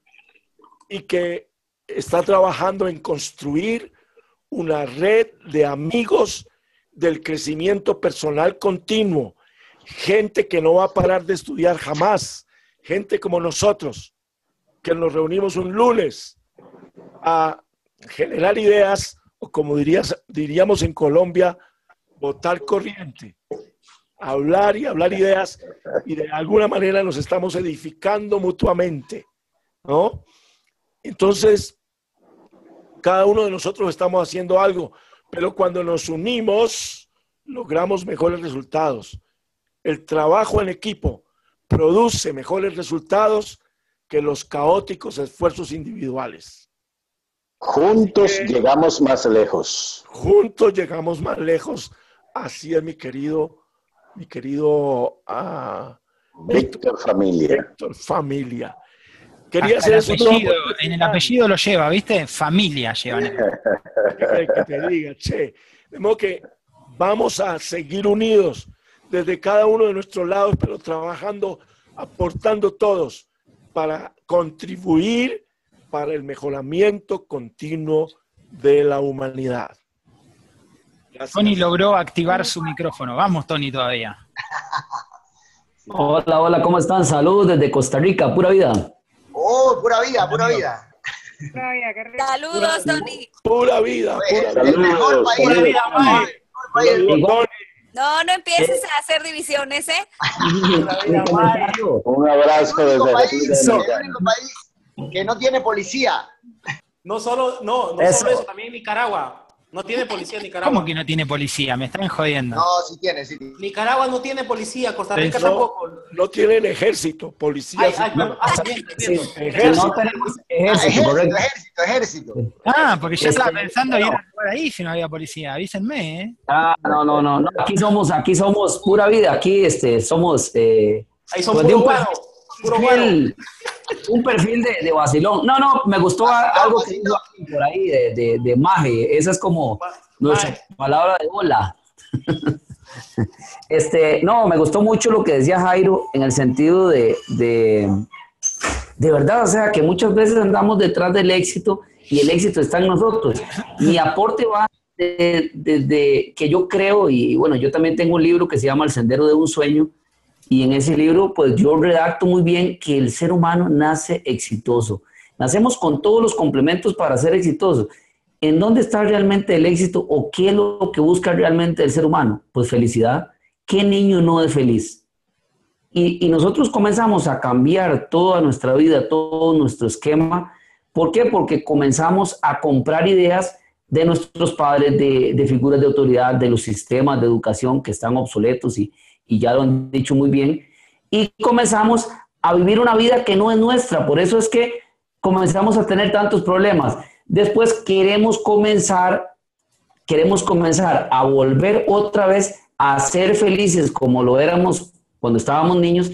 y que está trabajando en construir una red de amigos del crecimiento personal continuo. Gente que no va a parar de estudiar jamás, gente como nosotros, que nos reunimos un lunes a generar ideas, o como dirías, diríamos en Colombia, botar corriente, hablar y hablar ideas, y de alguna manera nos estamos edificando mutuamente, ¿no? Entonces, cada uno de nosotros estamos haciendo algo, pero cuando nos unimos, logramos mejores resultados. El trabajo en equipo produce mejores resultados que los caóticos esfuerzos individuales. Juntos eh, llegamos más lejos. Juntos llegamos más lejos. Así es, mi querido, mi querido uh, Víctor, Víctor Familia. Víctor Familia. Quería hacer eso. Apellido, en el apellido lo lleva, ¿viste? Familia llevan. Que, que te diga, che. De modo que vamos a seguir unidos desde cada uno de nuestros lados, pero trabajando, aportando todos para contribuir para el mejoramiento continuo de la humanidad. Gracias. Tony logró activar su micrófono. Vamos, Tony, todavía. Hola, hola, ¿cómo están? Saludos desde Costa Rica, pura vida. Oh, pura vida, pura vida. Saludos, Tony. Pura vida, pura vida. El mejor país de vida, Tony. No, no empieces a hacer divisiones, ¿eh? Un abrazo desde el país, el único país que no tiene policía. No solo, no, no eso. solo eso, también Nicaragua. No tiene policía en Nicaragua. ¿Cómo que no tiene policía? Me están jodiendo. No, sí tiene, sí tiene. Nicaragua no tiene policía, Costa Rica no, tampoco. No tienen ejército, policía. Ay, ay, no, ah, también, sí, ejército. No tenemos ejército, ah, ejército, ejército, ejército. Ah, porque ya estaba pensando ir a jugar ahí si no había policía. Avísenme, ¿eh? Ah, no, no, no, no. Aquí somos, aquí somos pura vida. Aquí este, somos... Eh, ahí somos pues, puro perfil, un perfil de, de vacilón. No, no, me gustó algo que dijo por ahí de, de, de maje. Esa es como nuestra palabra de hola. Este, no, me gustó mucho lo que decía Jairo en el sentido de, de, de verdad, o sea, que muchas veces andamos detrás del éxito y el éxito está en nosotros. Mi aporte va desde de, de, que yo creo, y bueno, yo también tengo un libro que se llama El Sendero de un Sueño, y en ese libro, pues yo redacto muy bien que el ser humano nace exitoso. Nacemos con todos los complementos para ser exitoso. ¿En dónde está realmente el éxito o qué es lo que busca realmente el ser humano? Pues felicidad. ¿Qué niño no es feliz? Y, y nosotros comenzamos a cambiar toda nuestra vida, todo nuestro esquema. ¿Por qué? Porque comenzamos a comprar ideas de nuestros padres, de, de figuras de autoridad, de los sistemas de educación que están obsoletos y, y ya lo han dicho muy bien. Y comenzamos a vivir una vida que no es nuestra. Por eso es que comenzamos a tener tantos problemas. Después queremos comenzar, queremos comenzar a volver otra vez a ser felices como lo éramos cuando estábamos niños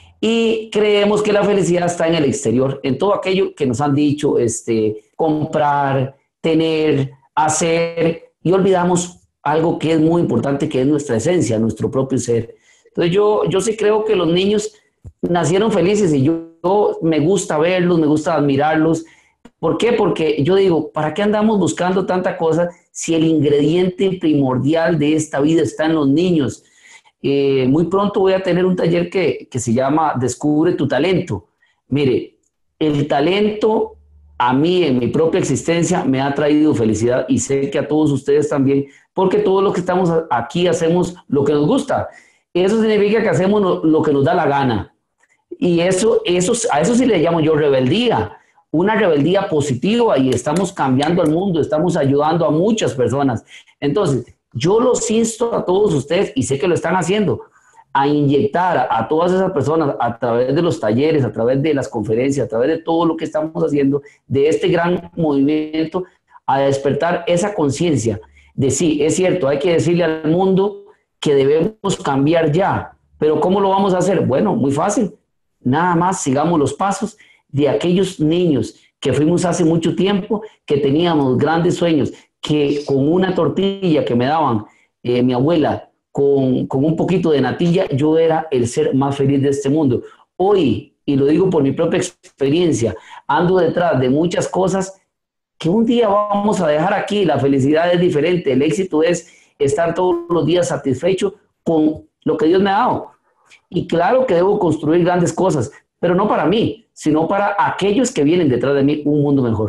y creemos que la felicidad está en el exterior, en todo aquello que nos han dicho, este, comprar, tener, hacer, y olvidamos algo que es muy importante, que es nuestra esencia, nuestro propio ser. Entonces yo, yo sí creo que los niños nacieron felices y yo, yo me gusta verlos, me gusta admirarlos. ¿Por qué? Porque yo digo, ¿para qué andamos buscando tanta cosa si el ingrediente primordial de esta vida está en los niños? Eh, muy pronto voy a tener un taller que, que se llama Descubre tu talento. Mire, el talento a mí en mi propia existencia me ha traído felicidad y sé que a todos ustedes también, porque todos los que estamos aquí hacemos lo que nos gusta. Eso significa que hacemos lo, lo que nos da la gana. Y eso, eso, a eso sí le llamo yo rebeldía. Una rebeldía positiva y estamos cambiando el mundo, estamos ayudando a muchas personas. Entonces, yo los insto a todos ustedes, y sé que lo están haciendo, a inyectar a todas esas personas a través de los talleres, a través de las conferencias, a través de todo lo que estamos haciendo, de este gran movimiento, a despertar esa conciencia de sí, es cierto, hay que decirle al mundo que debemos cambiar ya. Pero ¿cómo lo vamos a hacer? Bueno, muy fácil. Nada más sigamos los pasos de aquellos niños que fuimos hace mucho tiempo, que teníamos grandes sueños, que con una tortilla que me daban eh, mi abuela, con, con un poquito de natilla, yo era el ser más feliz de este mundo. Hoy, y lo digo por mi propia experiencia, ando detrás de muchas cosas que un día vamos a dejar aquí. La felicidad es diferente, el éxito es estar todos los días satisfecho con lo que Dios me ha dado. Y claro que debo construir grandes cosas, pero no para mí, sino para aquellos que vienen detrás de mí, un mundo mejor.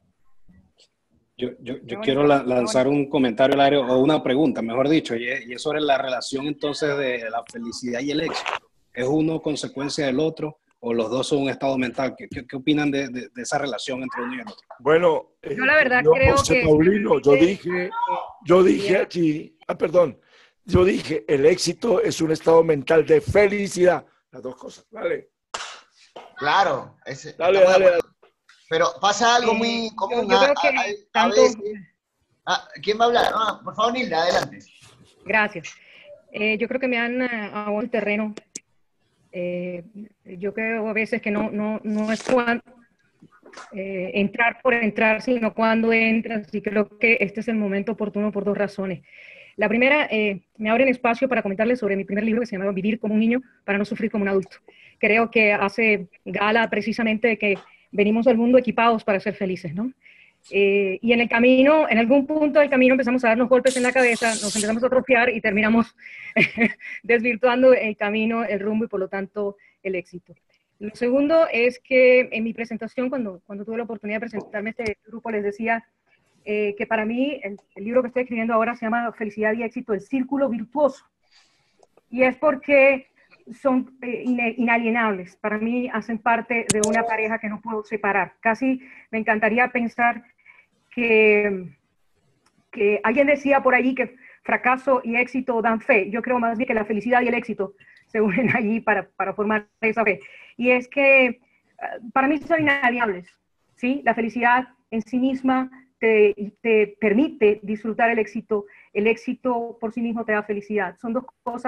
Yo, yo, yo quiero la, lanzar un comentario al aire, o una pregunta, mejor dicho, y es, y es sobre la relación entonces de la felicidad y el éxito. ¿Es uno consecuencia del otro o los dos son un estado mental? ¿Qué, qué, qué opinan de, de, de esa relación entre uno y el otro? Bueno, eh, yo la verdad yo, creo José que... Paulino, yo dije, yo dije aquí, ah, perdón, yo dije, el éxito es un estado mental de felicidad. Las dos cosas, dale. Claro. Ese, dale, dale, dale. Pero pasa algo muy común. Yo, yo creo que a, a, tanto... a veces, ah, ¿quién va a hablar? Ah, por favor, Nilda, adelante. Gracias. Eh, yo creo que me han aguantado el terreno. Eh, yo creo a veces que no, no, no es cuando, eh, entrar por entrar, sino cuando entras, y creo que este es el momento oportuno por dos razones. La primera, eh, me abren espacio para comentarles sobre mi primer libro que se llama Vivir como un niño para no sufrir como un adulto. Creo que hace gala precisamente de que venimos al mundo equipados para ser felices, ¿no? Eh, y en el camino, en algún punto del camino empezamos a darnos golpes en la cabeza, nos empezamos a atrofiar y terminamos desvirtuando el camino, el rumbo y por lo tanto el éxito. Lo segundo es que en mi presentación, cuando, cuando tuve la oportunidad de presentarme a este grupo, les decía eh, que para mí el, el libro que estoy escribiendo ahora se llama Felicidad y Éxito, el Círculo Virtuoso. Y es porque son eh, inalienables. Para mí hacen parte de una pareja que no puedo separar. Casi me encantaría pensar que, que alguien decía por allí que fracaso y éxito dan fe. Yo creo más bien que la felicidad y el éxito se unen allí para, para formar esa fe. Y es que para mí son inalienables, ¿sí? La felicidad en sí misma te, te permite disfrutar el éxito. El éxito por sí mismo te da felicidad. Son dos cosas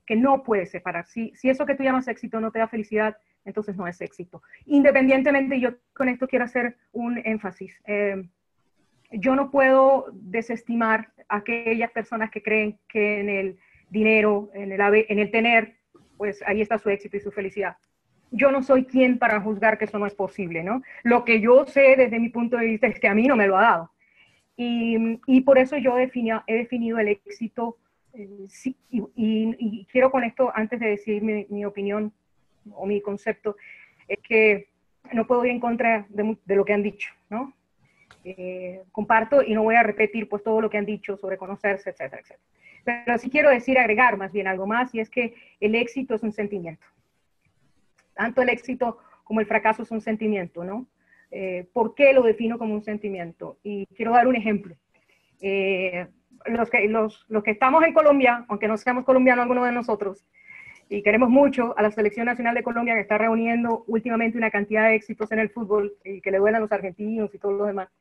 que no puedes separar. Si, si eso que tú llamas éxito no te da felicidad, entonces no es éxito. Independientemente, yo con esto quiero hacer un énfasis. Eh, yo no puedo desestimar a aquellas personas que creen que en el dinero, en el, en el tener, pues ahí está su éxito y su felicidad. Yo no soy quien para juzgar que eso no es posible, ¿no? Lo que yo sé desde mi punto de vista es que a mí no me lo ha dado. Y, y por eso yo definia, he definido el éxito, eh, sí, y, y, y quiero con esto, antes de decir mi, mi opinión o mi concepto, es que no puedo ir en contra de, de lo que han dicho, ¿no? Eh, comparto y no voy a repetir pues todo lo que han dicho sobre conocerse, etcétera, etcétera. Pero sí quiero decir, agregar más bien algo más, y es que el éxito es un sentimiento. Tanto el éxito como el fracaso es un sentimiento, ¿no? Eh, ¿Por qué lo defino como un sentimiento? Y quiero dar un ejemplo. Eh, los, que, los, los que estamos en Colombia, aunque no seamos colombianos algunos de nosotros, y queremos mucho a la Selección Nacional de Colombia, que está reuniendo últimamente una cantidad de éxitos en el fútbol, y que le duelen a los argentinos y todos los demás.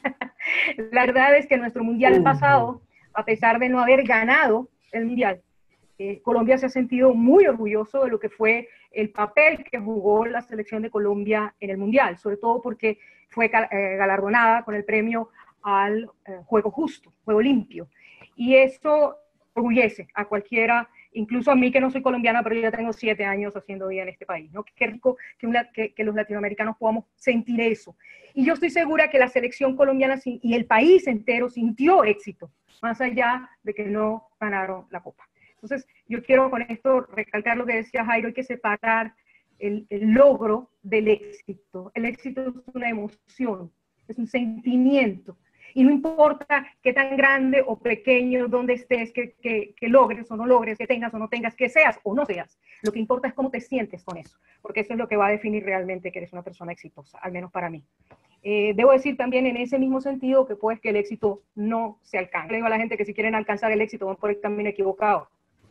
La verdad es que nuestro mundial pasado, a pesar de no haber ganado el mundial, eh, Colombia se ha sentido muy orgulloso de lo que fue el papel que jugó la selección de Colombia en el mundial, sobre todo porque fue eh, galardonada con el premio al eh, juego justo, juego limpio. Y eso orgullece a cualquiera, incluso a mí que no soy colombiana, pero yo ya tengo siete años haciendo vida en este país, ¿no? Qué rico que, un, que, que los latinoamericanos podamos sentir eso. Y yo estoy segura que la selección colombiana y el país entero sintió éxito, más allá de que no ganaron la Copa. Entonces, yo quiero con esto recalcar lo que decía Jairo, hay que separar el, el logro del éxito. El éxito es una emoción, es un sentimiento. Y no importa qué tan grande o pequeño, dónde estés, que, que, que logres o no logres, que tengas o no tengas, que seas o no seas. Lo que importa es cómo te sientes con eso, porque eso es lo que va a definir realmente que eres una persona exitosa, al menos para mí. Eh, debo decir también en ese mismo sentido que pues que el éxito no se alcanza. Le digo a la gente que si quieren alcanzar el éxito van por el camino equivocado.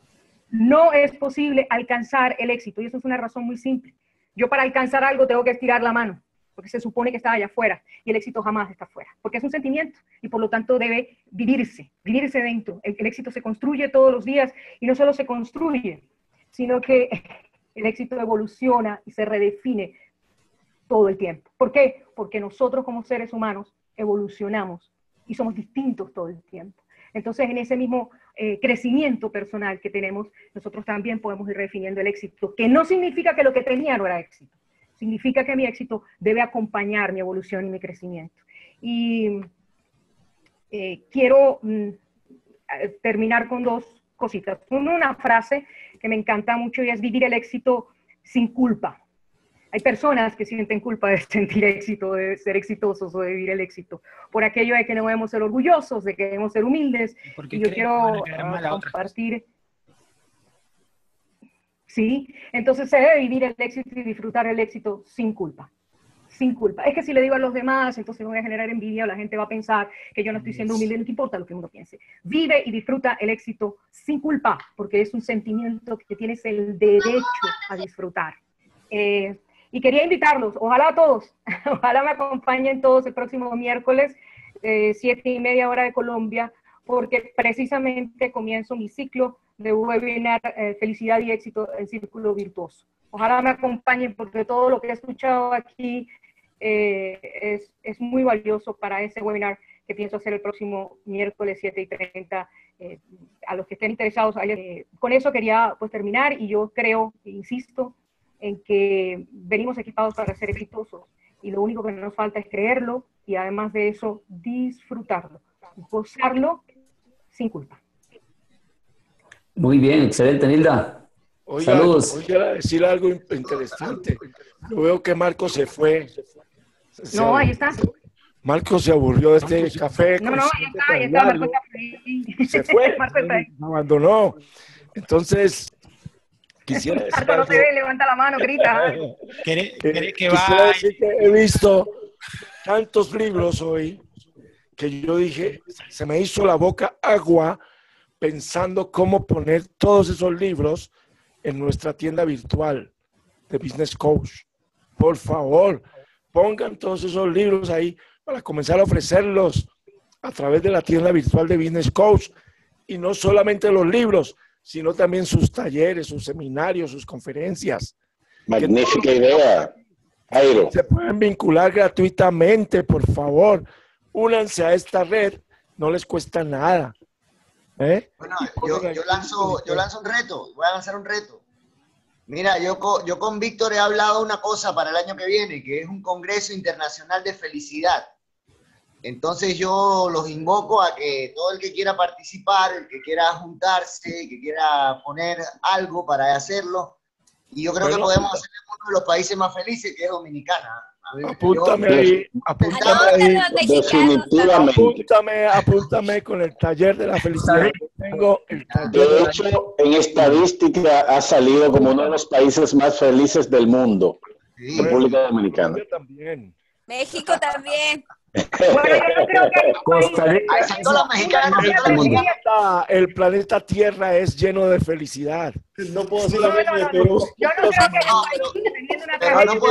No es posible alcanzar el éxito, y eso es una razón muy simple. Yo para alcanzar algo tengo que estirar la mano, porque se supone que está allá afuera, y el éxito jamás está afuera, porque es un sentimiento, y por lo tanto debe vivirse, vivirse dentro. El, el éxito se construye todos los días, y no solo se construye, sino que el éxito evoluciona y se redefine todo el tiempo. ¿Por qué? Porque nosotros como seres humanos evolucionamos, y somos distintos todo el tiempo. Entonces, en ese mismo eh, crecimiento personal que tenemos, nosotros también podemos ir redefiniendo el éxito, que no significa que lo que tenía no era éxito. Significa que mi éxito debe acompañar mi evolución y mi crecimiento. Y eh, quiero mm, terminar con dos cositas. Una frase que me encanta mucho y es vivir el éxito sin culpa. Hay personas que sienten culpa de sentir éxito, de ser exitosos o de vivir el éxito, por aquello de que no debemos ser orgullosos, de que debemos ser humildes. Y yo quiero uh, compartir... ¿Sí? Entonces se debe vivir el éxito y disfrutar el éxito sin culpa. Sin culpa. Es que si le digo a los demás, entonces voy a generar envidia, o la gente va a pensar que yo no estoy siendo humilde, no te importa lo que uno piense. Vive y disfruta el éxito sin culpa, porque es un sentimiento que tienes el derecho a disfrutar. Eh, y quería invitarlos, ojalá a todos, ojalá me acompañen todos el próximo miércoles, eh, siete y media hora de Colombia, porque precisamente comienzo mi ciclo de webinar eh, Felicidad y Éxito en Círculo Virtuoso. Ojalá me acompañen porque todo lo que he escuchado aquí eh, es, es muy valioso para ese webinar que pienso hacer el próximo miércoles siete y treinta. Eh, a los que estén interesados, eh, con eso quería pues terminar, y yo creo, insisto, en que venimos equipados para ser exitosos, y lo único que nos falta es creerlo, y además de eso, disfrutarlo, gozarlo sin culpa. Muy bien, excelente, Nilda. Oiga, Saludos. Voy a decir algo interesante. Yo veo que Marco se fue. Se no, ahí está. Marco se aburrió de este café. No, no, ahí está, ahí está. Marco está. Se fue, Marco está ahí. me abandonó. Entonces, quisiera decir Marco, no te ve, levanta la mano, grita. ¿Querés, querés que quisiera va? decir que he visto tantos libros hoy que yo dije, se me hizo la boca agua pensando cómo poner todos esos libros en nuestra tienda virtual de Business Coach. Por favor, pongan todos esos libros ahí para comenzar a ofrecerlos a través de la tienda virtual de Business Coach. Y no solamente los libros, sino también sus talleres, sus seminarios, sus conferencias. Magnífica idea, Jairo. Se pueden vincular gratuitamente, por favor. Únanse a esta red, no les cuesta nada. ¿Eh? Bueno, yo, yo, lanzo, yo lanzo un reto, voy a lanzar un reto. Mira, yo, yo con Víctor he hablado una cosa para el año que viene, que es un Congreso Internacional de Felicidad. Entonces yo los invoco a que todo el que quiera participar, el que quiera juntarse, que quiera poner algo para hacerlo, y yo creo bueno, que podemos hacer uno de los países más felices, que es Dominicana. Apúntame ahí, apúntame ahí. Definitivamente. Apúntame, apúntame con el taller de la felicidad. Tengo el taller de hecho, en estadística ha salido como uno de los países más felices del mundo. Sí. República Dominicana. También. México también. Bueno, yo no creo que Costa Rica, el, planeta, el planeta Tierra es lleno de felicidad. No puedo decir la misma de Perú. Yo no creo que el teniendo una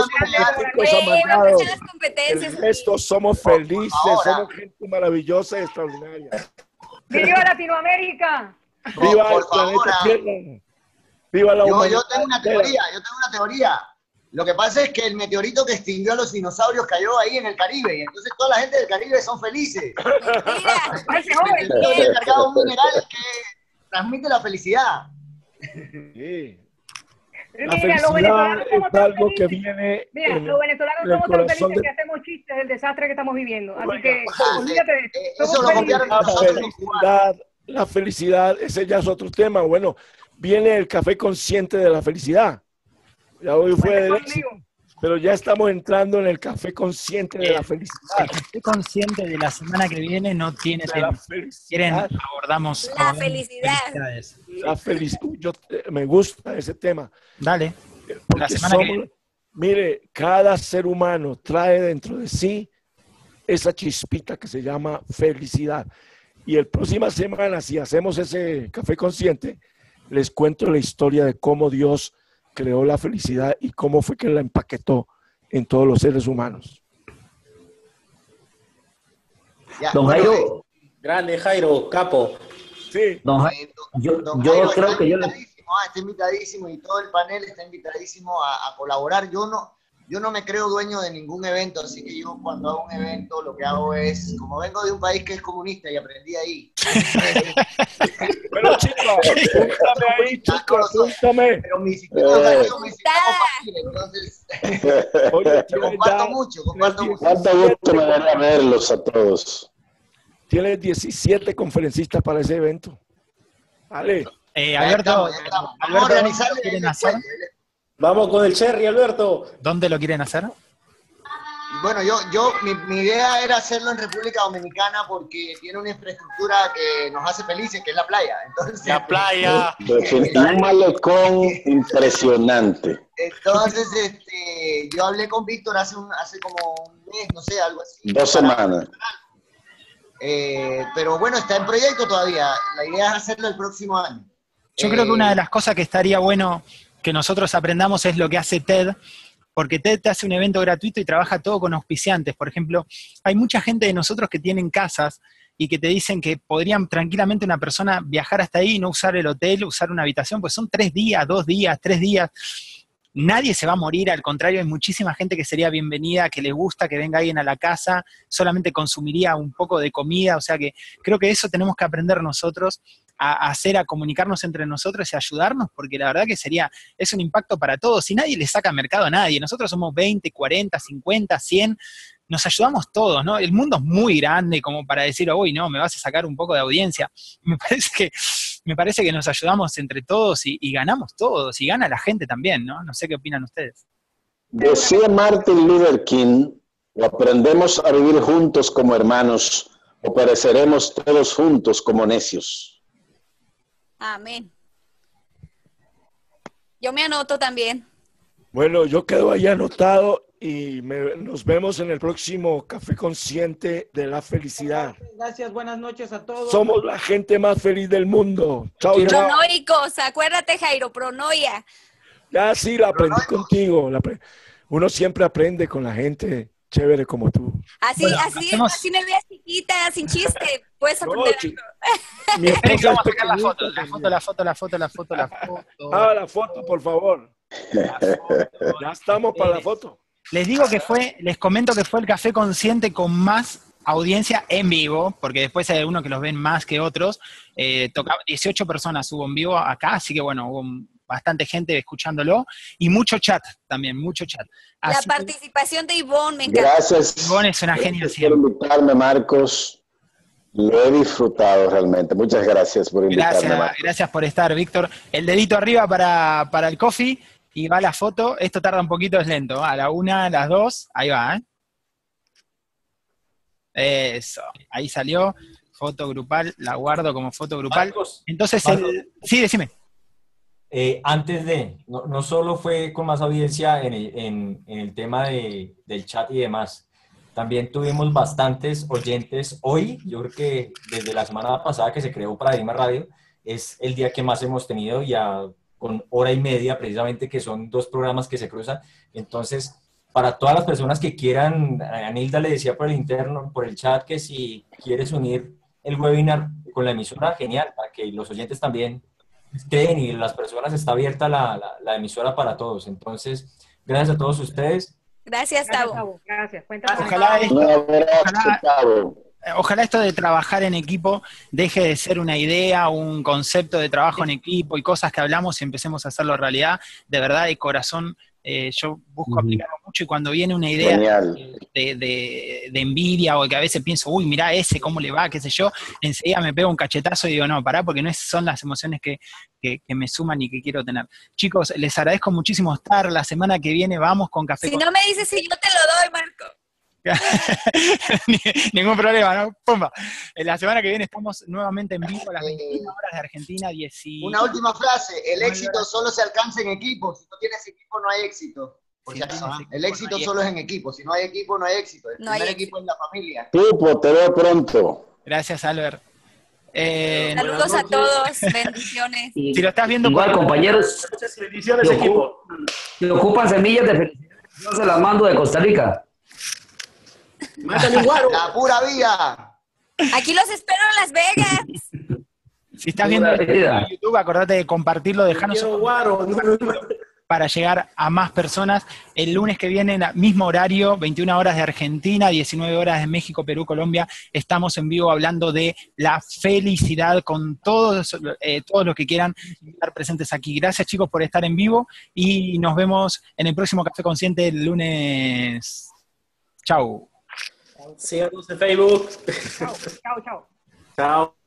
El resto somos felices, somos gente maravillosa y extraordinaria. ¡Viva Latinoamérica! ¡Viva el planeta Tierra! ¡Viva la humanidad! Yo tengo una teoría, yo tengo una teoría. Lo que pasa es que el meteorito que extinguió a los dinosaurios cayó ahí en el Caribe, y entonces toda la gente del Caribe son felices. El meteorito ha cargado un mineral que transmite la felicidad. Sí. La felicidad es algo que viene. Mira, los venezolanos somos tan felices de... que hacemos chistes del desastre que estamos viviendo. Así que, olvídate de eso. Eso lo copiaron la felicidad, la felicidad, ese ya es otro tema. Bueno, viene el café consciente de la felicidad. Ya hoy fue del éxito, pero ya estamos entrando en el café consciente de la felicidad. El café consciente de la semana que viene no tiene tema. Quieren, abordamos la felicidad. La felicidad. Yo me gusta ese tema. Dale. La semana somos, que viene. Mire, cada ser humano trae dentro de sí esa chispita que se llama felicidad. Y el próxima semana, si hacemos ese café consciente, les cuento la historia de cómo Dios creó la felicidad y cómo fue que la empaquetó en todos los seres humanos. Ya, don Jairo. Grande Jairo, capo. Sí. Don Jairo, yo, don yo Jairo creo está que yo le... Ah, está invitadísimo y todo el panel está invitadísimo a, a colaborar. Yo no, yo no me creo dueño de ningún evento, así que yo cuando hago un evento lo que hago es, como vengo de un país que es comunista y aprendí ahí. Pero chicos, apúntame ahí, chicos, apúntame. Pero mi sistema eh. mi sistema fácil, entonces Oye, comparto mucho, comparto mucho. Cuánto gusto me daría verlos a todos. Tienes diecisiete conferencistas para ese evento. Vale. Eh, Alberto, Alberto, ¿dónde lo quieren hacer? Vamos con el Cherry, Alberto. ¿Dónde lo quieren hacer? Bueno, yo, yo mi, mi idea era hacerlo en República Dominicana porque tiene una infraestructura que nos hace felices, que es la playa. Entonces, la playa. Un malecón impresionante. Entonces, este, yo hablé con Víctor hace, un, hace como un mes, no sé, algo así. Dos semanas. Eh, pero bueno, está en proyecto todavía. La idea es hacerlo el próximo año. Yo eh, creo que una de las cosas que estaría bueno que nosotros aprendamos es lo que hace TED, porque TED te hace un evento gratuito y trabaja todo con auspiciantes. Por ejemplo, hay mucha gente de nosotros que tienen casas y que te dicen que podrían tranquilamente una persona viajar hasta ahí y no usar el hotel, usar una habitación, pues son tres días, dos días, tres días. Nadie se va a morir, al contrario, hay muchísima gente que sería bienvenida, que le gusta que venga alguien a la casa, solamente consumiría un poco de comida, o sea que creo que eso tenemos que aprender nosotros a hacer, a comunicarnos entre nosotros y a ayudarnos, porque la verdad que sería, es un impacto para todos, y nadie le saca mercado a nadie, nosotros somos veinte, cuarenta, cincuenta, cien, nos ayudamos todos, ¿no? El mundo es muy grande como para decir, uy, no, me vas a sacar un poco de audiencia, me parece que, me parece que nos ayudamos entre todos y, y ganamos todos, y gana la gente también, ¿no? No sé qué opinan ustedes. Decía Martin Luther King, o aprendemos a vivir juntos como hermanos, o pereceremos todos juntos como necios. Amén. Yo me anoto también. Bueno, yo quedo ahí anotado y me, nos vemos en el próximo Café Consciente de la Felicidad. Gracias, buenas noches a todos. Somos la gente más feliz del mundo. Chao, chao. Pronoicos, acuérdate, Jairo, pronoia. Ya sí, la aprendí contigo. La pre... Uno siempre aprende con la gente chévere como tú. Así, bueno, así, hacemos... así me veas chiquita, sin chiste. puedes aprender algo. Mi Esperen que esposa vamos a es sacar la foto, pequeñita la foto, la foto, la foto, la foto, la foto. Ah, la foto, por favor. La foto. Ya estamos para la foto. Les digo que fue, les comento que fue el Café Consciente con más audiencia en vivo, porque después hay algunos que los ven más que otros. Eh, tocaba, dieciocho personas hubo en vivo acá, así que bueno, hubo bastante gente escuchándolo, y mucho chat también, mucho chat. Así La participación de Ivonne me encanta. Gracias. Ivonne es una genia Gracias siempre. por invitarme, Marcos. Lo he disfrutado realmente. Muchas gracias por invitarme, Gracias, Marcos. gracias por estar, Víctor. El dedito arriba para, para el coffee, y va la foto. Esto tarda un poquito, es lento. A la una, a las dos, ahí va, ¿eh? Eso, ahí salió. Foto grupal, la guardo como foto grupal. Marcos, Entonces, Marcos. el... sí, decime. Eh, antes de, no, no solo fue con más audiencia en el, en, en el tema de, del chat y demás, también tuvimos bastantes oyentes hoy. Yo creo que desde la semana pasada que se creó Paradigma Radio, es el día que más hemos tenido, ya con hora y media precisamente, que son dos programas que se cruzan. Entonces, para todas las personas que quieran, a Nilda le decía por el interno, por el chat, que si quieres unir el webinar con la emisora, genial, para que los oyentes también estén y las personas, está abierta la, la, la emisora para todos. Entonces, gracias a todos ustedes. Gracias, Tavo. Tavo. Gracias. Cuenta con Ojalá esto, Un abrazo, ojalá, Tavo. ojalá esto de trabajar en equipo deje de ser una idea, un concepto de trabajo en equipo y cosas que hablamos y empecemos a hacerlo realidad. De verdad, de corazón, eh, yo busco aplicarlo mucho, y cuando viene una idea Genial. de, de, de envidia, o que a veces pienso, uy, mirá ese, cómo le va, qué sé yo, enseguida me pego un cachetazo y digo, no, pará, porque no es, son las emociones que, que, que me suman y que quiero tener. Chicos, les agradezco muchísimo estar. La semana que viene vamos con Café Si con... no me dices si yo te lo doy, Marco. Ningún problema, ¿no? Pumba. La semana que viene estamos nuevamente en vivo a las veintiuna horas de Argentina. diez y... Una última frase, el éxito solo se alcanza en equipo, si no tienes equipo no hay éxito. Por si acaso, ¿eh? El éxito solo es en equipo, si no hay equipo no hay éxito, el No hay primer éxito. equipo es la familia. Pipo, te veo pronto. Gracias, Albert. Eh, Saludos a todos, bendiciones. Y- si lo estás viendo igual, por... compañeros, Bendiciones, si, equipo. ocu- si ocupan semillas de felicidad, yo se las mando de Costa Rica. Mátame un guaro. La pura vida. Aquí los espero en Las Vegas. Si estás viendo Pura vida. en YouTube, acordate de compartirlo, dejarnos Quiero un guaro. No, no, no. para llegar a más personas. El lunes que viene, en el mismo horario, veintiuna horas de Argentina, diecinueve horas de México, Perú, Colombia, estamos en vivo hablando de la felicidad con todos, eh, todos los que quieran estar presentes aquí. Gracias, chicos, por estar en vivo, y nos vemos en el próximo Café Consciente el lunes. Chau. Síganos en Facebook. Chao, chao, chao. Chao.